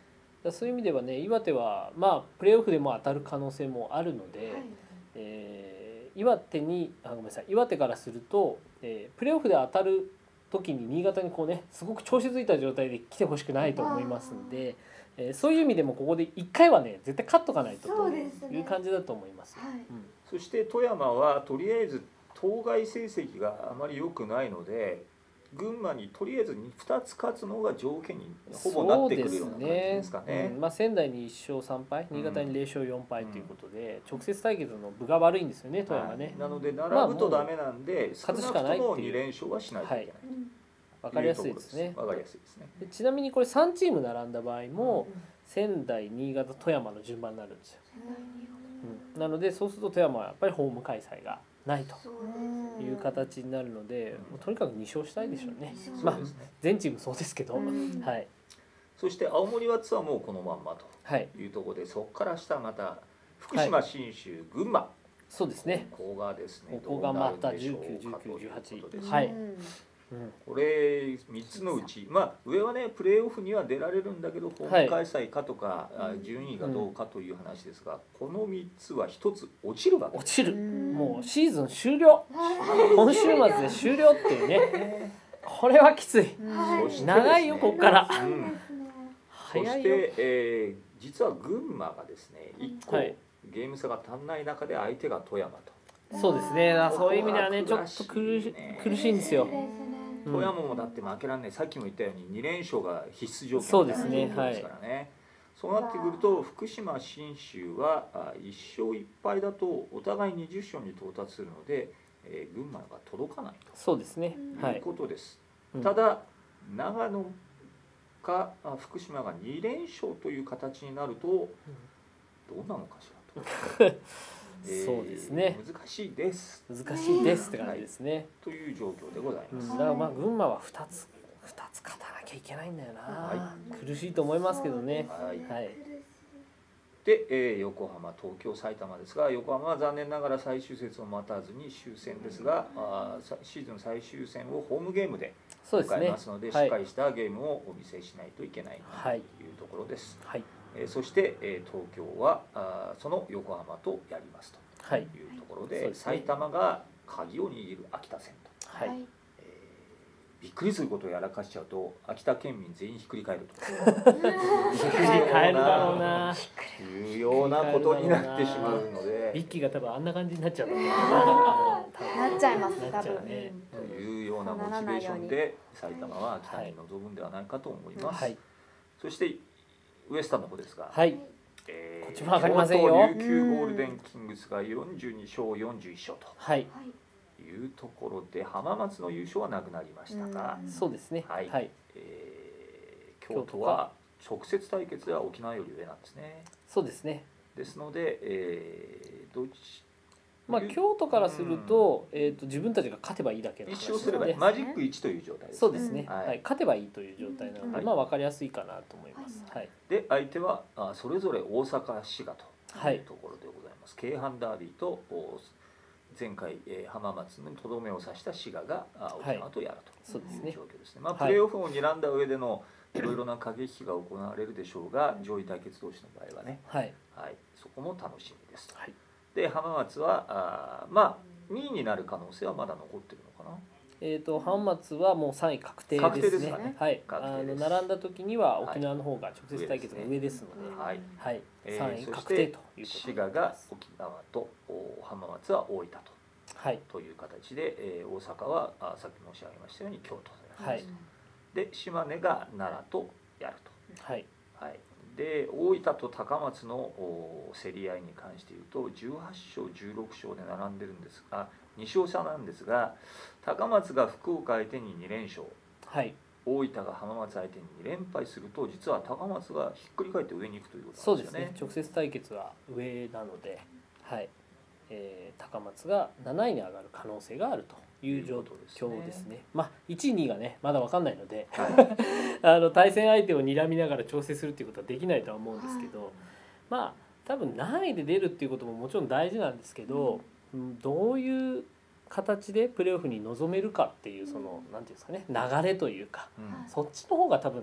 だそういう意味ではね岩手はまあプレーオフでも当たる可能性もあるので、 はいえー岩手にあごめんなさい岩手からすると、えープレーオフで当たる時に新潟にこうねすごく調子づいた状態で来てほしくないと思いますんで、えーそういう意味でもここでいっかいはね絶対勝っとかないととそうですねいう感じだと思います。 はいうんそして富山はとりあえず当該成績があまり良くないので群馬にとりあえずふたつ勝つのが条件にほぼなってくるような感じですかね。 うんまあ、仙台にいっ勝さん敗新潟にぜろ勝よん敗ということで、直接対決の分が悪いんですよね富山ね、 はいなので並ぶとダメなんで、少なく勝つしかないっていうともに連勝はしないといけない、 うん分かりやすいですね。 わかりやすいですね。 でちなみにこれさんチーム並んだ場合も、仙台新潟富山の順番になるんですよ、うん、なのでそうすると富山はやっぱりホーム開催がないとそうですねいう形になるので、もうとにかくに勝したいでしょうね、 うんまあそうですね。 全チームそうですけど、 うんはいそして青森ワッツはもうこのまんまはいというところで、そこから下また福島、信州、群馬、 そうですね。 ここがですね、 ここがまたどうなるんでしょうかじゅうきゅう、じゅうはちということですはいうんうんこれみっつのうち、まあ上はねプレーオフには出られるんだけどホーム開催かとか、あ順位がどうかという話ですが、このみっつはひとつ落ちるわけです。 落ちる、 うんもうシーズン終了、今週末で終了っていうね、これはきつい、 はいそして長いよこっからそうですねそし早いよ。 て、えー実は群馬がですねいっこ、 はいゲーム差が足んない中で相手が富山と。 そうですね、あそういう意味ではねちょっここはと苦しね苦しいんですよそう。ですねうん富山もだって負けられない、さっきも言ったようにに連勝が必須条件そうですねみたいな状況ですからね。そうなってくると福島、信州はあいっ勝いっ敗だとお互いにじゅっ勝に到達するので、えー群馬が届かないそうですね、 というはい。 ことです。 うんただ長野かあ福島がに連勝という形になるとどうなのかしらと、えーそうですね難しいです難しいですって感じですね。 という状況でございうん、 ます。 だからまあ群馬はふたつふたつ勝たなきゃいけないんだよな、 は苦しいと思いますけどね。 はいはい。 で、えー横浜、東京、埼玉ですが、横浜は残念ながら最終節を待たずに終戦ですが、あーさシーズン最終戦をホームゲームで迎えそうですね。 ますので、 はいしっかりしたゲームをお見せしないといけないとはいいうところです。 はいえーそして、えー東京はあーその横浜とやりますとはいいうところで、 そうですね埼玉が鍵を握る秋田戦と、 はい。 えーびっくりすることをやらかしちゃうと秋田県民全員ひっくり返るとひっくり返るだろうな。 いうようなことになってしまうので。 ビッキーが多分あんな感じになっちゃうだろうな。 なっちゃいますなっちゃうね。 というようなモチベーションで埼玉は秋田に臨むんではないかと思います。 はいそしてウエスタンの方ですが、 はい。 えーこっちも上がりませんよ京都琉球ゴールデンキングスがよんじゅうに勝よんじゅういち勝はい。 はいというところで浜松の優勝はなくなりましたが、 うんそうですね。 はいはい。 えー京都は直接対決は沖縄より上なんですね。 そうですね。 ですので、えー、どっちまあ京都からすると、えっと自分たちが勝てばいいだけの一話勝すればでマジックいちという状態です。 そうですね。 うんはいはい。勝てばいいという状態なので、 はいまあわかりやすいかなと思います。はい。 で相手はあそれぞれ大阪滋賀とはいいうところでございます。京阪ダービーとお前回、えー浜松にとどめを刺した滋賀があ沖縄とやるそうですねという状。況ですね。まあはいプレーオフを睨んだ上でのいろいろな駆け引きが行われるでしょうが、上位対決同士の場合はね、 はい。 はい、そこも楽しみですと。 はい。 で浜松はあまあにいになる可能性はまだ残ってるのかな。 えっと浜松はもうさんい確定確定ですね。 ですかねはい。 確あの定です並んだ時には沖縄の方が直接対決が上ですので、 はい。 はい。 えーさんいそして確定ということ滋賀が沖縄とお浜松は大分と。 はい。 という形で、えー大阪はあさっき申し上げましたように京都で、 はい。 で島根が奈良とやるはい。 と、はい、で大分と高松のお競り合いに関して言うとじゅうはち勝じゅうろく勝で並んでるんですがに勝差なんですが高松が福岡相手にに連勝はい。 大分が浜松相手にに連敗すると実は高松がひっくり返って上に行くということそうなんでよね。 ですすね。直接対決は上なので、はい。えー、高松がなないに上がる可能性があるという状況ですね。まあいちい、にいがねまだわかんないので、 はいあの対戦相手を睨みながら調整するっていうことはできないとは思うんですけど、まあ多分何位で出るっていうことももちろん大事なんですけど、うんどういう形でプレーオフに臨めるかっていうそのなんていうんですかね流れというかうんそっちの方が多分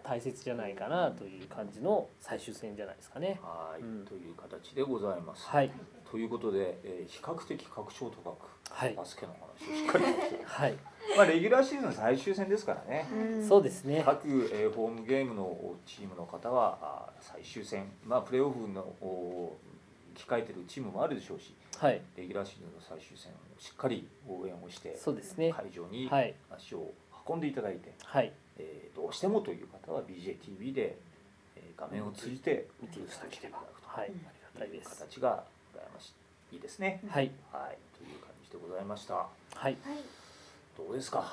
大切じゃないかなという感じの最終戦じゃないですかね。 はい、 うん、 という形でございます。 はい。 ということで、えー、比較的確証とかく、 はい、 バスケの話をしっかりして、 はい。 まあレギュラーシーズン最終戦ですからね。 うん、そうですね。 各、えー、ホームゲームのチームの方はあ最終戦、まあプレーオフの控えてるチームもあるでしょうし、 はい、 レギュラーシーズンの最終戦をしっかり応援をして、 そうですね、 会場に足を運んでいただいて、 はい、 えー、どうしてもという方は ビージェーティービー で、えー、画面を通じて見ていただければと、はい、ありがたいです。形が羨ましいいいですね。 はい、 はい、という感じでございました。 はい。 どうですか。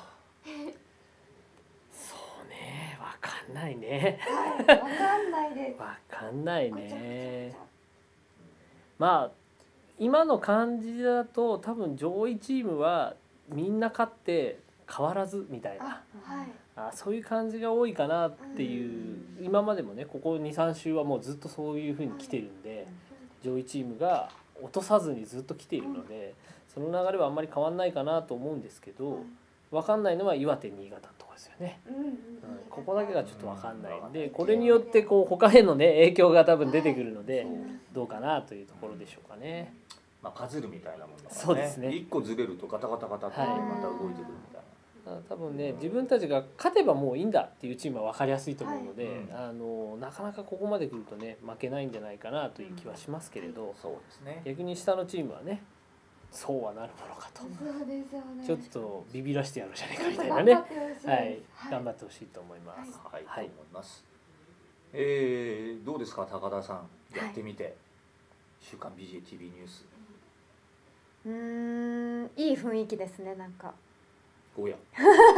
そうね、わかんないね。 はい、わかんないです。 わかんないね。まあ今の感じだと多分上位チームはみんな勝って変わらずみたいな、 あ、はい、 あそういう感じが多いかなっていう、今までもねここ にさん 週はもうずっとそういうふうに来てるんで、上位チームが落とさずにずっと来ているので、その流れはあんまり変わんないかなと思うんですけど、分かんないのは岩手新潟とかですよね、うん、ここだけがちょっと分かんないんで、これによってこう他へのね影響が多分出てくるのでどうかなというところでしょうかね。 まあパズルみたいなもんだからね。 そうですね。 一個ずれるとガタガタガタってまた動いてくるみたいな。 多分ね自分たちが勝てばもういいんだっていうチームは分かりやすいと思うので、はい、あのなかなかここまで来るとね負けないんじゃないかなという気はしますけれど、 そうですね、 逆に下のチームはねそうはなるものかと、 そうですよね、 ちょっとビビらしてやるじゃないかみたいなね、はい、頑張ってほしいと思います。 はい、はい、と思います。えー、どうですか高田さん、やってみて、はい、週刊 ビージェーティービー ニュース。 うーん、いい雰囲気ですね、なんか。 おや。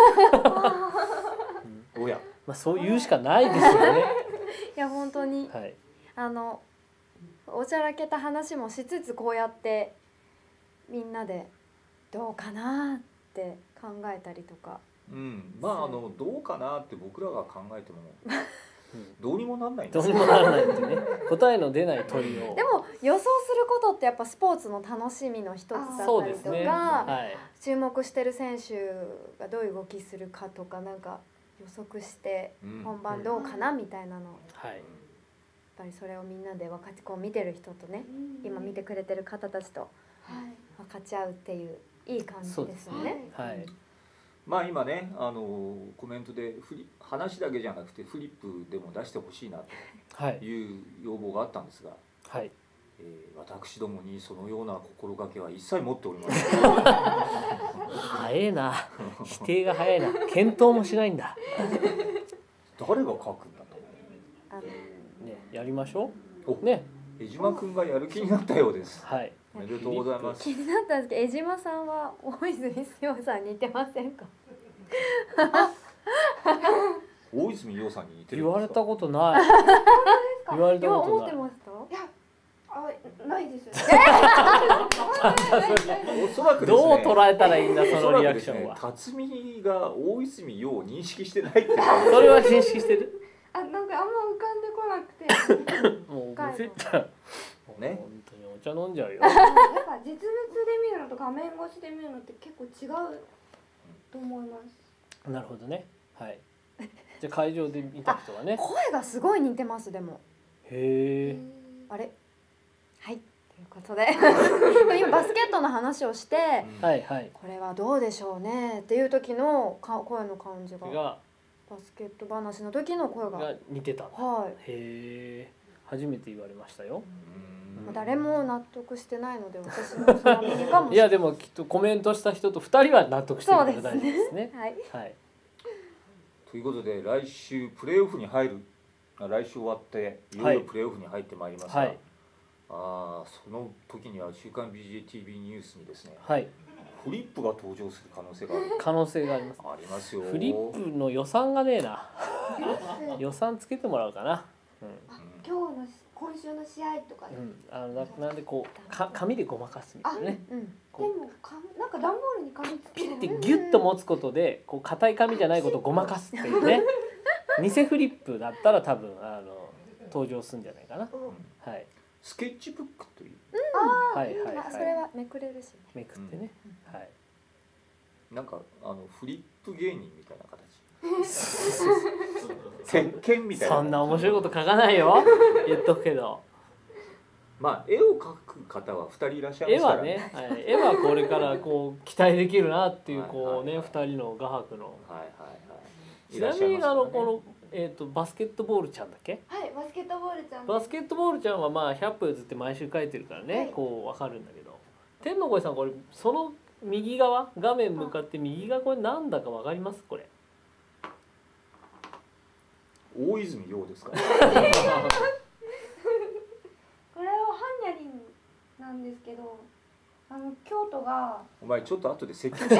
おや。 まあそう言うしかないですよね。 いや本当に、 はい、 あのおちゃらけた話もしつつこうやってみんなでどうかなって考えたりとか。 うん、まああのどうかなって僕らが考えてもどうにもなんないんですよ。どうにもならないってね。答えの出ない問いを。 でも予想することってやっぱスポーツの楽しみの一つだったりとか、ね、はい、注目してる選手がどういう動きするかとかなんか予測して本番どうかなみたいなの、 はい、やっぱりそれをみんなで分かちこう見てる人とね、今見てくれてる方たちと分かち合うっていういい感じですよね。 はい。 まあ今ねあのコメントでフリ話だけじゃなくてフリップでも出してほしいなという要望があったんですが、 はい、 えー、私どもにそのような心がけは一切持っておりません。 早いな、否定が早いな、検討もしないんだ。 誰が書くんだと。 あのね、やりましょう。ね、 江島くんがやる気になったようです。 はい。 おめでとうございます。 気になったんですけど、江島さんは大泉洋さんに似てませんか？ 大泉洋さんに似てるんですか？ 言われたことない。言われたことない。 思ってました？ いや、あ、ないです。 おそらくですね。 どう捉えたらいいんだそのリアクションは。 辰巳が大泉洋を認識してないって。 それは認識してる。 あ、なんかあんま浮かんでこなくて。 もうむせちゃう。 ね。 本当にお茶飲んじゃうよ。 やっぱ実物で見るのと画面越しで見るのって結構違うと思います。 なるほどね。はい。じゃあ会場で見た人はね。 声がすごい似てますでも。 へえ。 あれ。はい。ということで今バスケットの話をして、 はいはい。 これはどうでしょうねっていう時のか声の感じが。 がバスケット話の時の声が。 が似てた。 はい。 へえ。初めて言われましたよ。 誰も納得してないので私のその右かもしれない。 いやでもきっとコメントした人とふたりは納得してるから大丈夫ですね。 はい。 はい。 ということで来週プレーオフに入る、来週終わっていよいよプレーオフに入ってまいりますが、はい、あその時には週刊 ビージェーティービー ニュースにですね、はい、フリップが登場する可能性がある。 可能性があります。 ありますよ。 フリップの予算がねえな。予算つけてもらうかな。うん、 今日の今週の試合とか、ね、 うん、あの な, なんでこうか紙でごまかすみたいなね。 うん、でもかなんか段ボールに紙つけてピッてギュッと持つことでこう硬い紙じゃないことをごまかすっていうね。偽フリップだったら多分あの登場するんじゃないかな。うん、はい。 スケッチブックという。 うん、 はいはいはい。 それはめくれるし、ね。 めくってね。うん、はい。 なんかあのフリップ芸人みたいな形。 石鹸みたいな。 そんな面白いこと書かないよ言っとくけど。 まあ絵を描く方はふたりいらっしゃいますからね。絵はね、はい、絵はこれからこう期待できるなっていうこうねふたりの画伯の。はいはいはい。ちなみにあのこのえっとバスケットボールちゃんだっけ？ はい、バスケットボールちゃん。 バスケットボールちゃんはまあひゃっぷ譲って毎週描いてるからね、こうわかるんだけど。天の声さんこれその右側画面向かって右側これなんだかわかりますこれ？ 大泉洋ですか？これはハンニャリンなんですけど、あの京都が。 お前ちょっと後で説教して。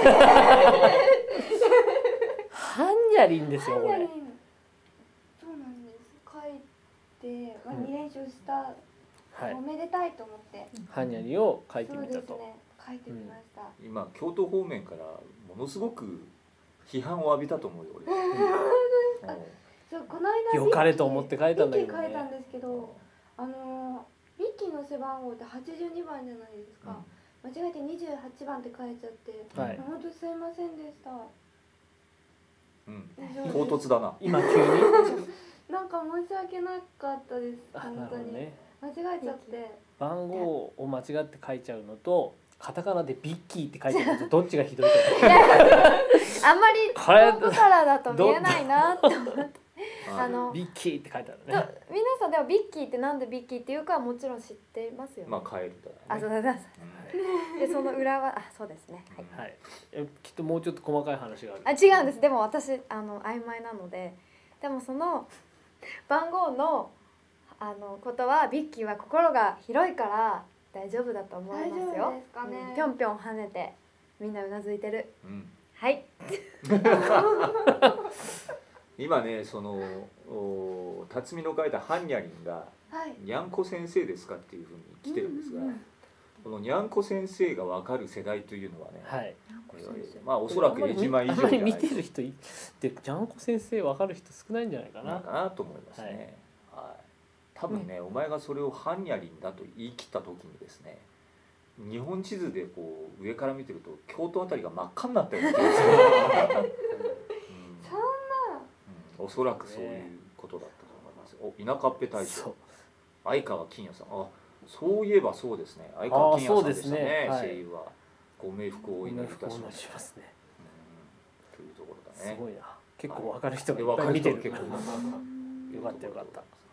ハンニャリンですよこれ。 そうなんです。書いて、まあ、に連勝した、はい、おめでたいと思って。 ハンニャリンを書いてみたと。 そうですね。書いてみました。 うん、今京都方面からものすごく批判を浴びたと思うよ俺。 そうこの間良かれと思って書いたんだけどね。書いたんですけど、あのビッキーの背番号ってはちじゅうにばんじゃないですか。うん、間違えてにじゅうはちばんって書いちゃって、はい、本当すいませんでした。 うん、唐突だな。 今急になんか申し訳なかったです本当に、ね、間違えちゃって。 番号を間違って書いちゃうのとカタカナでビッキーって書いてあるのとどっちがひどいかあんまり遠くからだと見えないなって思って。 あのビッキーって書いてあるね。 皆さんでもビッキーってなんでビッキーっていうかはもちろん知っていますよね。 まあカエルだ、ね。 あ、そうだそうだ。でその裏はあそうですね。 はい。はい、きっともうちょっと細かい話がある。 あ違うんです。でも私あの曖昧なので、でもその番号のあのことはビッキーは心が広いから大丈夫だと思いますよ。 大丈夫ですかね。 ぴょんぴょん跳ねてみんなうなずいてる。うん、はい。 今ねその辰巳の書いたハンニャリンが、はい、にゃんこ先生ですかっていうふうに来てるんですが、うんうん、このにゃんこ先生が分かる世代というのはね、はい、まあおそらく江島以上じゃない。 あんまり見てる人ってにゃんこ先生分かる人少ないんじゃないかな。 かなと思いますね。はいはい、多分ね、うん、お前がそれをハンニャリンだと言い切った時にですね、日本地図でこう上から見てると京都あたりが真っ赤になったような気がする。おそらくそういうことだったと思います。お、田舎っぺ大将、相川金也さん、あ、そういえばそうですね。相川金也さんでしたね。ねはい、声優はご冥福をお祈りいたします。ますね。うん、というところだね。 すごいな。結構わかる人がいっぱい見てる。結構よかったよかった。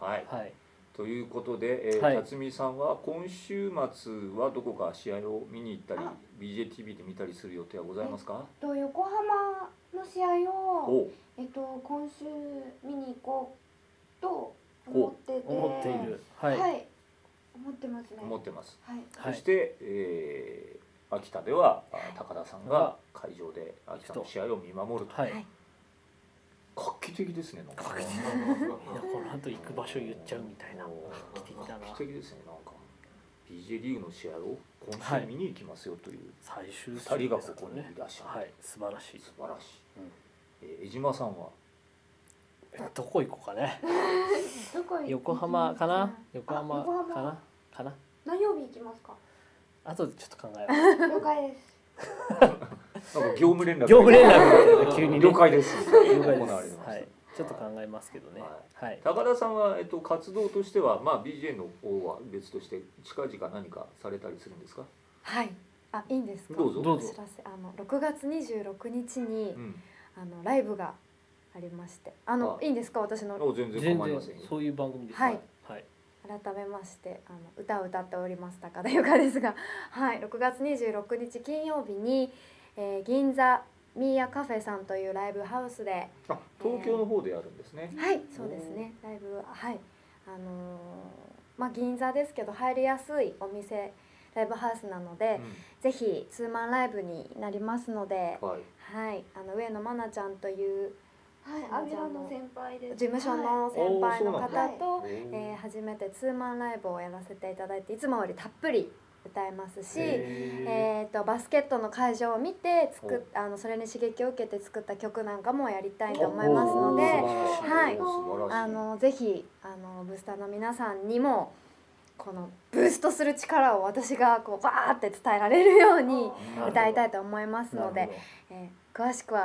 はい。はい。ということで、えーはい、辰巳さんは今週末はどこか試合を見に行ったり ビージェーティービー で見たりする予定はございますか？ えっと横浜の試合をえっと今週見に行こうと思ってて、 思っている、 はい、はい、思ってますね。 思ってます。はい、そして、えー、秋田では高田さんが会場で秋田の試合を見守ると。はい。画期的ですね。なんか。 画期的。この後行く場所言っちゃうみたいな。 画期的だな。画期的ですね。なんか ビージェー リーグの試合を今週見に行きますよという最終ふたりがここにいらっしゃる。 はい、素晴らしい。 素晴らしい。え、江島さんはどこ行こうかね。 どこ行横浜かな。横浜かなかな。 何曜日行きますか。 後でちょっと考えます。 了解です。 なんか業務連絡。 業務連絡急に了解です。 了解です。はい。ちょっと考えますけどね。 はい。高田さんはえっと活動としてはまあ ビージェー の方は別として近々何かされたりするんですか。 はい。あ、いいんですか。 どうぞどうぞ。 あのろくがつにじゅうろくにちにあのライブがありまして、あのいいんですか私の。 全然構いません。 そういう番組です。 はい。はい。改めましてあの歌を歌っております高田由香ですが、はい、ろくがつにじゅうろくにち金曜日に、えー、銀座ミーヤカフェさんというライブハウスで、 あ、東京の方でやるんですね。 えー、はい、そうですね。ライブははい、あのー、まあ銀座ですけど入りやすいお店ライブハウスなので、うん、ぜひツーマンライブになりますので、はい、はい、あの上野愛菜ちゃんというはい、アビラの先輩です。 事務所の先輩の方と、はい、えー、初めてツーマンライブをやらせていただいて、いつもよりたっぷり歌えますし、えーとバスケットの会場を見て作っあのそれに刺激を受けて作った曲なんかもやりたいと思いますので、はい、あのぜひあのブースターの皆さんにもこのブーストする力を私がこうバーって伝えられるように歌いたいと思いますので、えー、詳しくは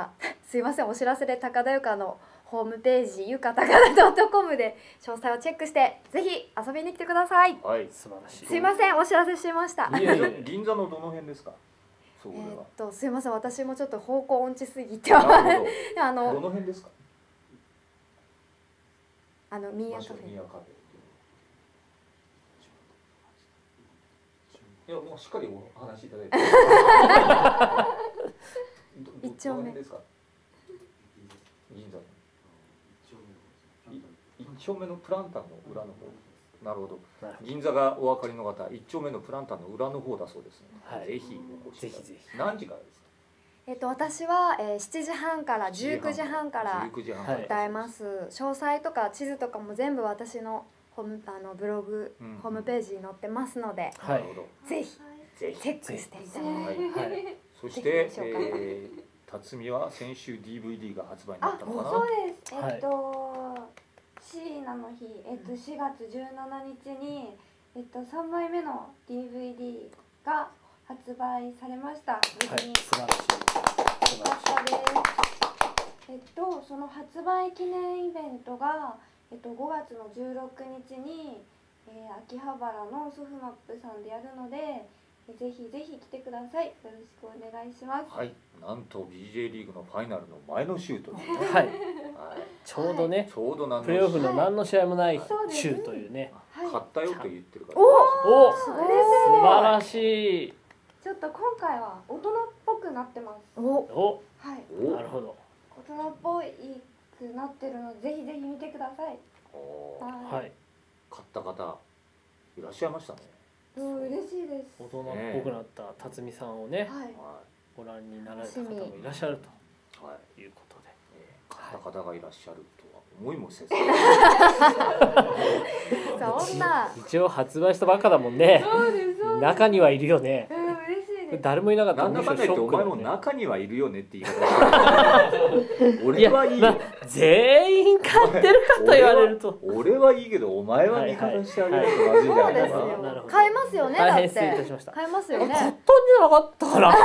すいませんお知らせで高田ゆかのホームページゆか高田ドットコムで詳細をチェックしてぜひ遊びに来てください。 はい、 素晴らしい。 すいませんお知らせしました。 いやいや銀座のどの辺ですか？そうえこれは。 ーっとすいません私もちょっと方向音痴すぎてはなるほど。 あのどの辺ですか？ あのミーアカフェ。 ミーアカフェ。いやもうしっかりお話しいただいて。 一丁目ですか？銀座の一丁目のプランターの裏の方。なるほど。銀座がお分かりの方、一丁目のプランターの裏の方だそうですね。 はい、 ぜひお越しください。 ぜひぜひ。 何時からですか？ えっと私は、えー、しちじはんからじゅうくじはんから歌います。詳細とか地図とかも全部私のホームあのブログ、うん、ホームページに載ってますので、 はい、 ぜひチェックしていただいて、 はいはい、そして、えー、辰巳は先週 ディーブイディー が発売になったのかな。 そうです。えっと、椎名の日、えっとしがつじゅうしちにちにえっとさんまいめの ディーブイディー が発売されました。 はい、素晴らしい。素晴らしい。 えっとその発売記念イベントがえっとごがつのじゅうろくにちに、えー、秋葉原のソフマップさんでやるので。ぜひぜひ来てください。よろしくお願いします。 はい、なんと ビージェー リーグのファイナルの前の週というね。 はい。ちょうどね、 ちょうど何のプレーオフの何の試合もない週というね。 勝ったよと言ってるから。 おお、素晴らしい。 ちょっと今回は大人っぽくなってます。 おお、 はい。 なるほど。 大人っぽいくなってるのでぜひぜひ見てください。 はい。 勝った方いらっしゃいましたね。 うん、嬉しいです。 大人っぽくなった辰巳さんをね、はい、ご覧になられた方もいらっしゃるということで、 勝った方がいらっしゃるとは思いもせず。 そんな一応発売したばっかだもんね。中にはいるよね。誰もいなかった。 なんだかんだ言ってお前も中にはいるよねって言い方俺はいいよ。 全員買ってるかと言われると。 俺はいいけどお前は味方してあげるとまずいんじゃないかな。 買えますよね。 大変失礼いたしました。 買えますよね。 買ったんじゃなかったかな。買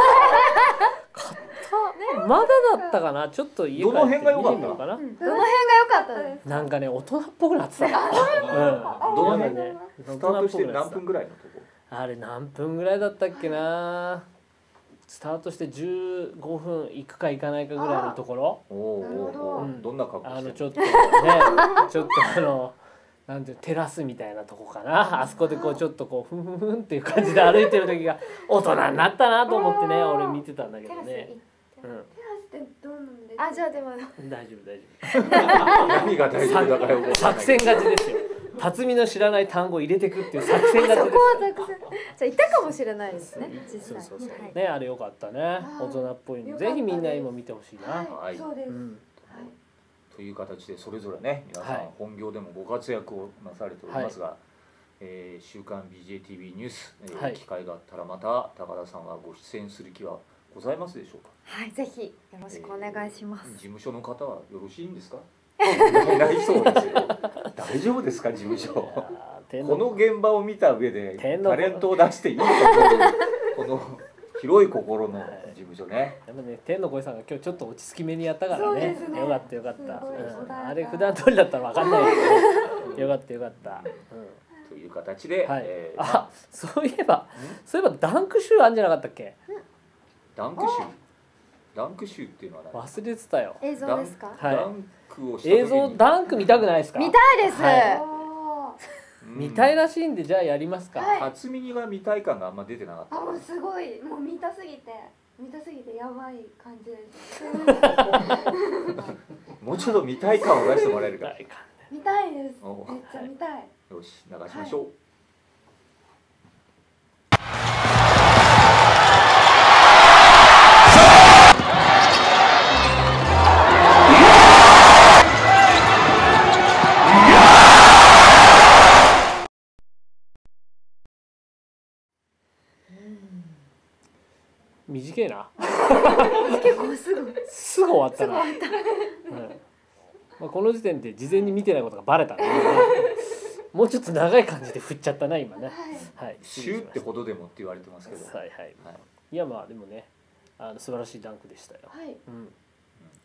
ったまだだったかな。ちょっと家帰ってどの辺が良かったのかな。 どの辺が良かったです。 なんかね大人っぽくなってた。うん。 どの辺ね。スタートして何分ぐらいのとこ。 あれ何分ぐらいだったっけな。スタートしてじゅうごふん行くか行かないかぐらいのところ。 おお、うん、どんな格好してる？ あのちょっとね、ちょっとあのなんていうテラスみたいなとこかな。あそこでこうちょっとこうふんふんふんっていう感じで歩いてる時が大人になったなと思ってね、俺見てたんだけどね。うん。 テラスってどうなんですか？あ、じゃあでも大丈夫大丈夫。 何が大丈夫だかよくわかんない。 作戦勝ちですよ。辰巳の知らない単語を入れてくっていう作戦勝ちです。 そこは作戦。じゃあいたかもしれないですね。実際。 そうそうそう。ね、あれ良かったね。大人っぽいの。ぜひみんなにも見てほしいな。 はい、そうです。 という形でそれぞれね、皆さん本業でもご活躍をなされておりますが、え週刊 ビージェーティービー ニュース、え機会があったらまた高田さんはご出演する気はございますでしょうか？ はい、ぜひよろしくお願いします。 事務所の方はよろしいんですか？いないそうですよ。大丈夫ですか事務所？この現場を見た上でタレントを出していいと思うこの広い心の事務所ね。 でもね、天の声さんが今日ちょっと落ち着きめにやったからね。 ねよかったよかった。うん、あれ普段通りだったらわかんないけど、よかったよかった。 うん、という形で、 はいえー、 あ、そういえば、そういえばダンクシューあんじゃなかったっけ？ ダンクシュー。ダンクシューっていうのは何？ 忘れてたよ。 映像ですか？ はい。 ダンクをした時に映像ダンク見たくないですか？ 見たいです。はい見たいらしいんでじゃあやりますか。 初見には見たい感があんま出てなかった。 あ、もうすごい、もう見たすぎて見たすぎてやばい感じです。 もうちょっと見たい感を出してもらえるか。 見たいです。めっちゃ見たい。 よし、流しましょう。 短いな。 結構すぐすぐ終わったな。うん、まあこの時点で事前に見てないことがバレたんで、ね、もうちょっと長い感じで振っちゃったな今ね。はい。 シューってほどでもって言われてますけど。 はいはい。はい、いやまあでもね、あの素晴らしいダンクでしたよ。 はい。 うん。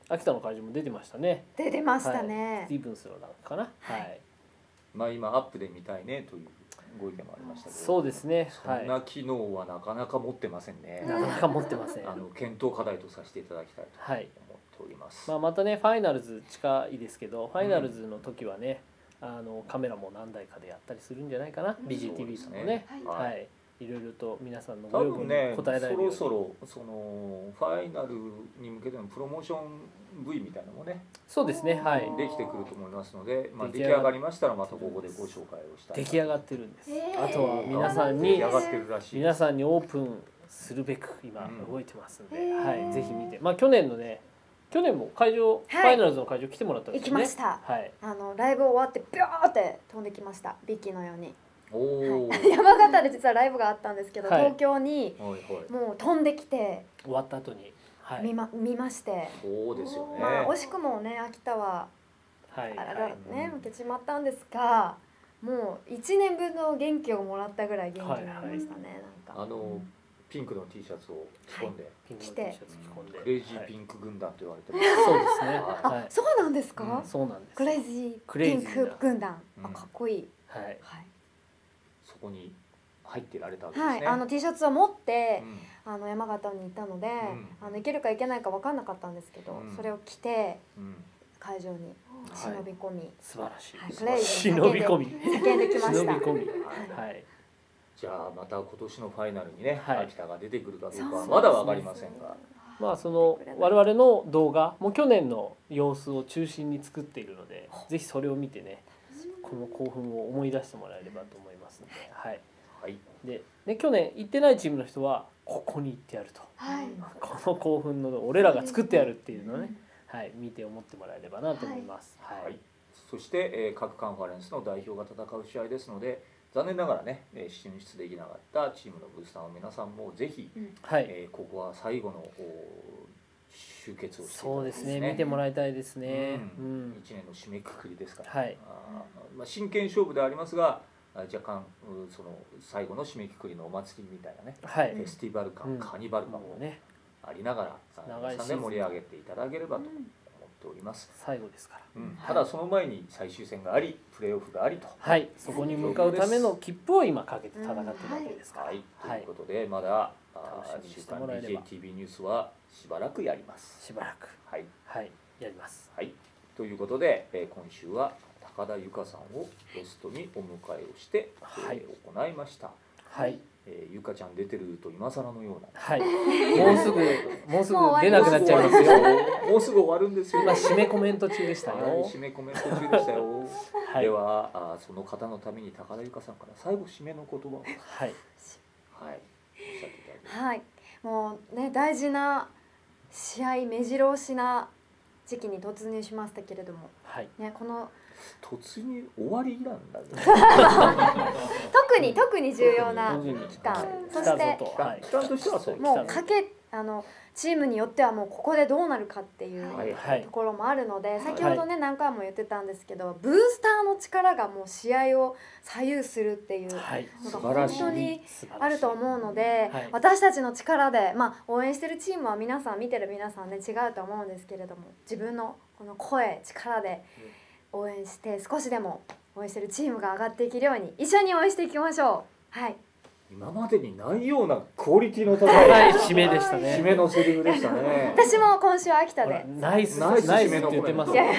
秋田の会場も出てましたね。 出てましたね、 はい、スティーブンスのなんかな、はい、はい、 まあ今アップで見たいねというご意見もありましたけど、 そうですね、 そんな機能はなかなか持ってませんね、 はい、なかなか持ってません。 あの検討課題とさせていただきたいと思っております、 はい、まあ、またねファイナルズ近いですけど、ファイナルズの時はね、うん、あのカメラも何台かでやったりするんじゃないかな、うん、ビージェーティービー さんもね、はい、はい、いろいろと皆さんのご要望に応えられるように、 ね、そろそろそのファイナルに向けてのプロモーション V みたいなのもね、 そうですね、はい、 できてくると思いますので、まあ、出来上がりまししたらまたここでご紹介をしたい。 出来上がってるんです、えー、あとは皆さんに皆さんにオープンするべく今動いてますんで、うん、はい、ぜひ見て、まあ去年のね、去年も会場、はい、ファイナルズの会場来てもらったんですよね。 行きました、 はい、 あのライブ終わってビョーって飛んできました、ビッキーのように。 おはい、山形で実はライブがあったんですけど、はい、東京にもう飛んできて終わった後に、はい、 見ま見まして、 そうですよね、 まあ、惜しくもね秋田は、はい、あららね負けちまったんですが、もういちねんぶんの元気をもらったぐらい元気になりましたね、はいはい、なんかあのピンクの T シャツを着込んで、はい、 ピンクの T シャツ着込んでクレイジーピンク軍団と言われてます、 はい、そうですね、 あ、そうなんですか、 うん、そうなんです、 クレイジーピンク軍団、あ、かっこいい、 はい、はい、 そこに入ってられたわけですね。 はい、あの T シャツを持って、うん、あの山形に行ったので、うん、あの行けるか行けないか分かんなかったんですけど、うん、それを着て、うん、会場に忍び込み、はい、 素晴らしい、 はい、クレイジー忍び込み叫んできました。 忍び込み、 はい、はい、じゃあまた今年のファイナルにね、はい、秋田が出てくるかどうかはそうまだ分かりませんが、 まあその我々の動画も去年の様子を中心に作っているので、ぜひそれを見てね、この興奮を思い出してもらえればと思いますので、はい、はい、で、ね、去年行ってないチームの人はここに行ってやると、はい、この興奮の俺らが作ってやるっていうのをね、はい、見て思ってもらえればなと思います、はいはい、 そして、えー、各カンファレンスの代表が戦う試合ですので、残念ながらね進出できなかったチームのブースターの皆さんもぜひ、うん、えー、ここは最後の集結をしていただきたいですね。 そうですね、見てもらいたいですね、 うんうん、いちねんの締めくくりですから、 はい、 あ、まあ、真剣勝負でありますが、若干その最後の締めくくりのお祭りみたいなね、はい、フェスティバル感、うん、カーニバル感もねありながら、皆さんで盛り上げていただければと思っております。 最後ですから、 うん、ただその前に最終戦があり、プレーオフがありと、 はい、そこに向かうための切符を今かけて戦っているわけですから、 はい、はい、ということでまだ週刊 ビージェーティービー ニュースはしばらくやります。 しばらく、はい、はい、やります。 はい、ということで、えー、今週は高田由香さんをゲストにお迎えをして、はい、えー、行いました。はい、えー、ゆかちゃん出てると今更のような、 はい、もうすぐもうすぐ出なくなっちゃいますよ。 もうすぐ終わるんですよ。 今締めコメント中でしたよ。 はい、締めコメント中でしたよ。はい、ではあその方のために高田由香さんから最後締めの言葉を、はい、はい、おっしゃっていただきます。 はい、もうね大事な試合目白押しな時期に突入しましたけれども、はい、ね、この突入終わりなんだね。 特に特に重要な期間、そして期間としてはそう、 もうかけあのチームによってはもうここでどうなるかっていうところもあるので、先ほどね何回も言ってたんですけど、ブースターの力がもう試合を左右するっていうのが本当にあると思うので、私たちの力で、まあ応援してるチームは皆さん見てる皆さんね違うと思うんですけれども、自分のこの声力で応援して少しでも応援してるチームが上がっていけるように一緒に応援していきましょう。はい。 今までにないようなクオリティの高い締めでしたね。 締めのセリフでしたね。 私も今週秋田でナイスナイス締めの言ってますね。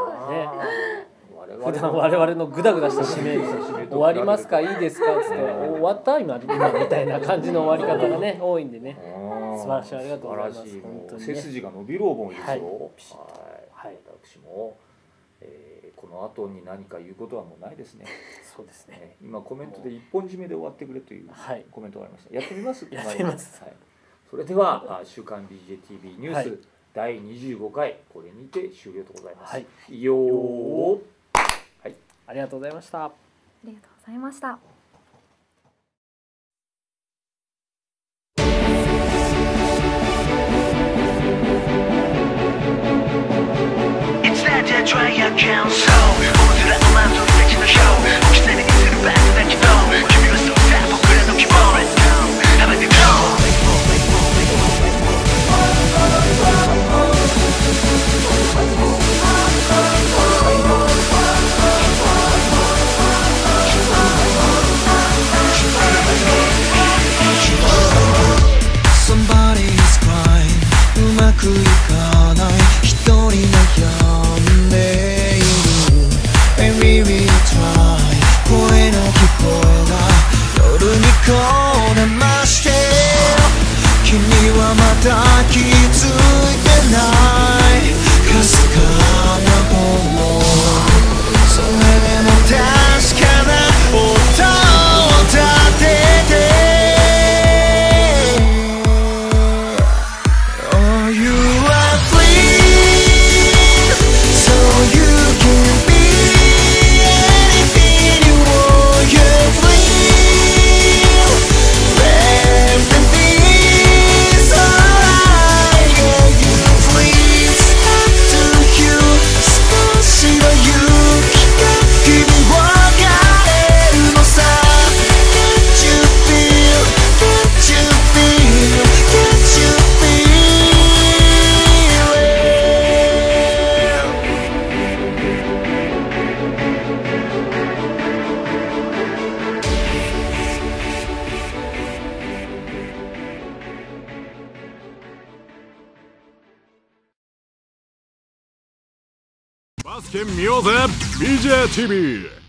普段我々のグダグダした締め終わりますかいいですかつって終わった今今みたいな感じの終わり方がね多いんでね。素晴らしい、ありがとうございます。 本当に背筋が伸びる思いですよ。はい。私も。えー、この後に何か言うことはもうないですね。 そうですね。 今コメントで一本締めで終わってくれというコメントがありました。やってみます？ やってみます。 はい。それでは週刊 ビージェーティービー ニュース、はい、だいにじゅうごかいこれにて終了でございます。はい。いよー。はい。 ありがとうございました。 ありがとうございました。 Try your count so 僕らの満足たちのショー大きさに見せるバックだけど君はそうさ僕らの希望 Let's go Have a good go バスケ見ようぜ ビージェーティービー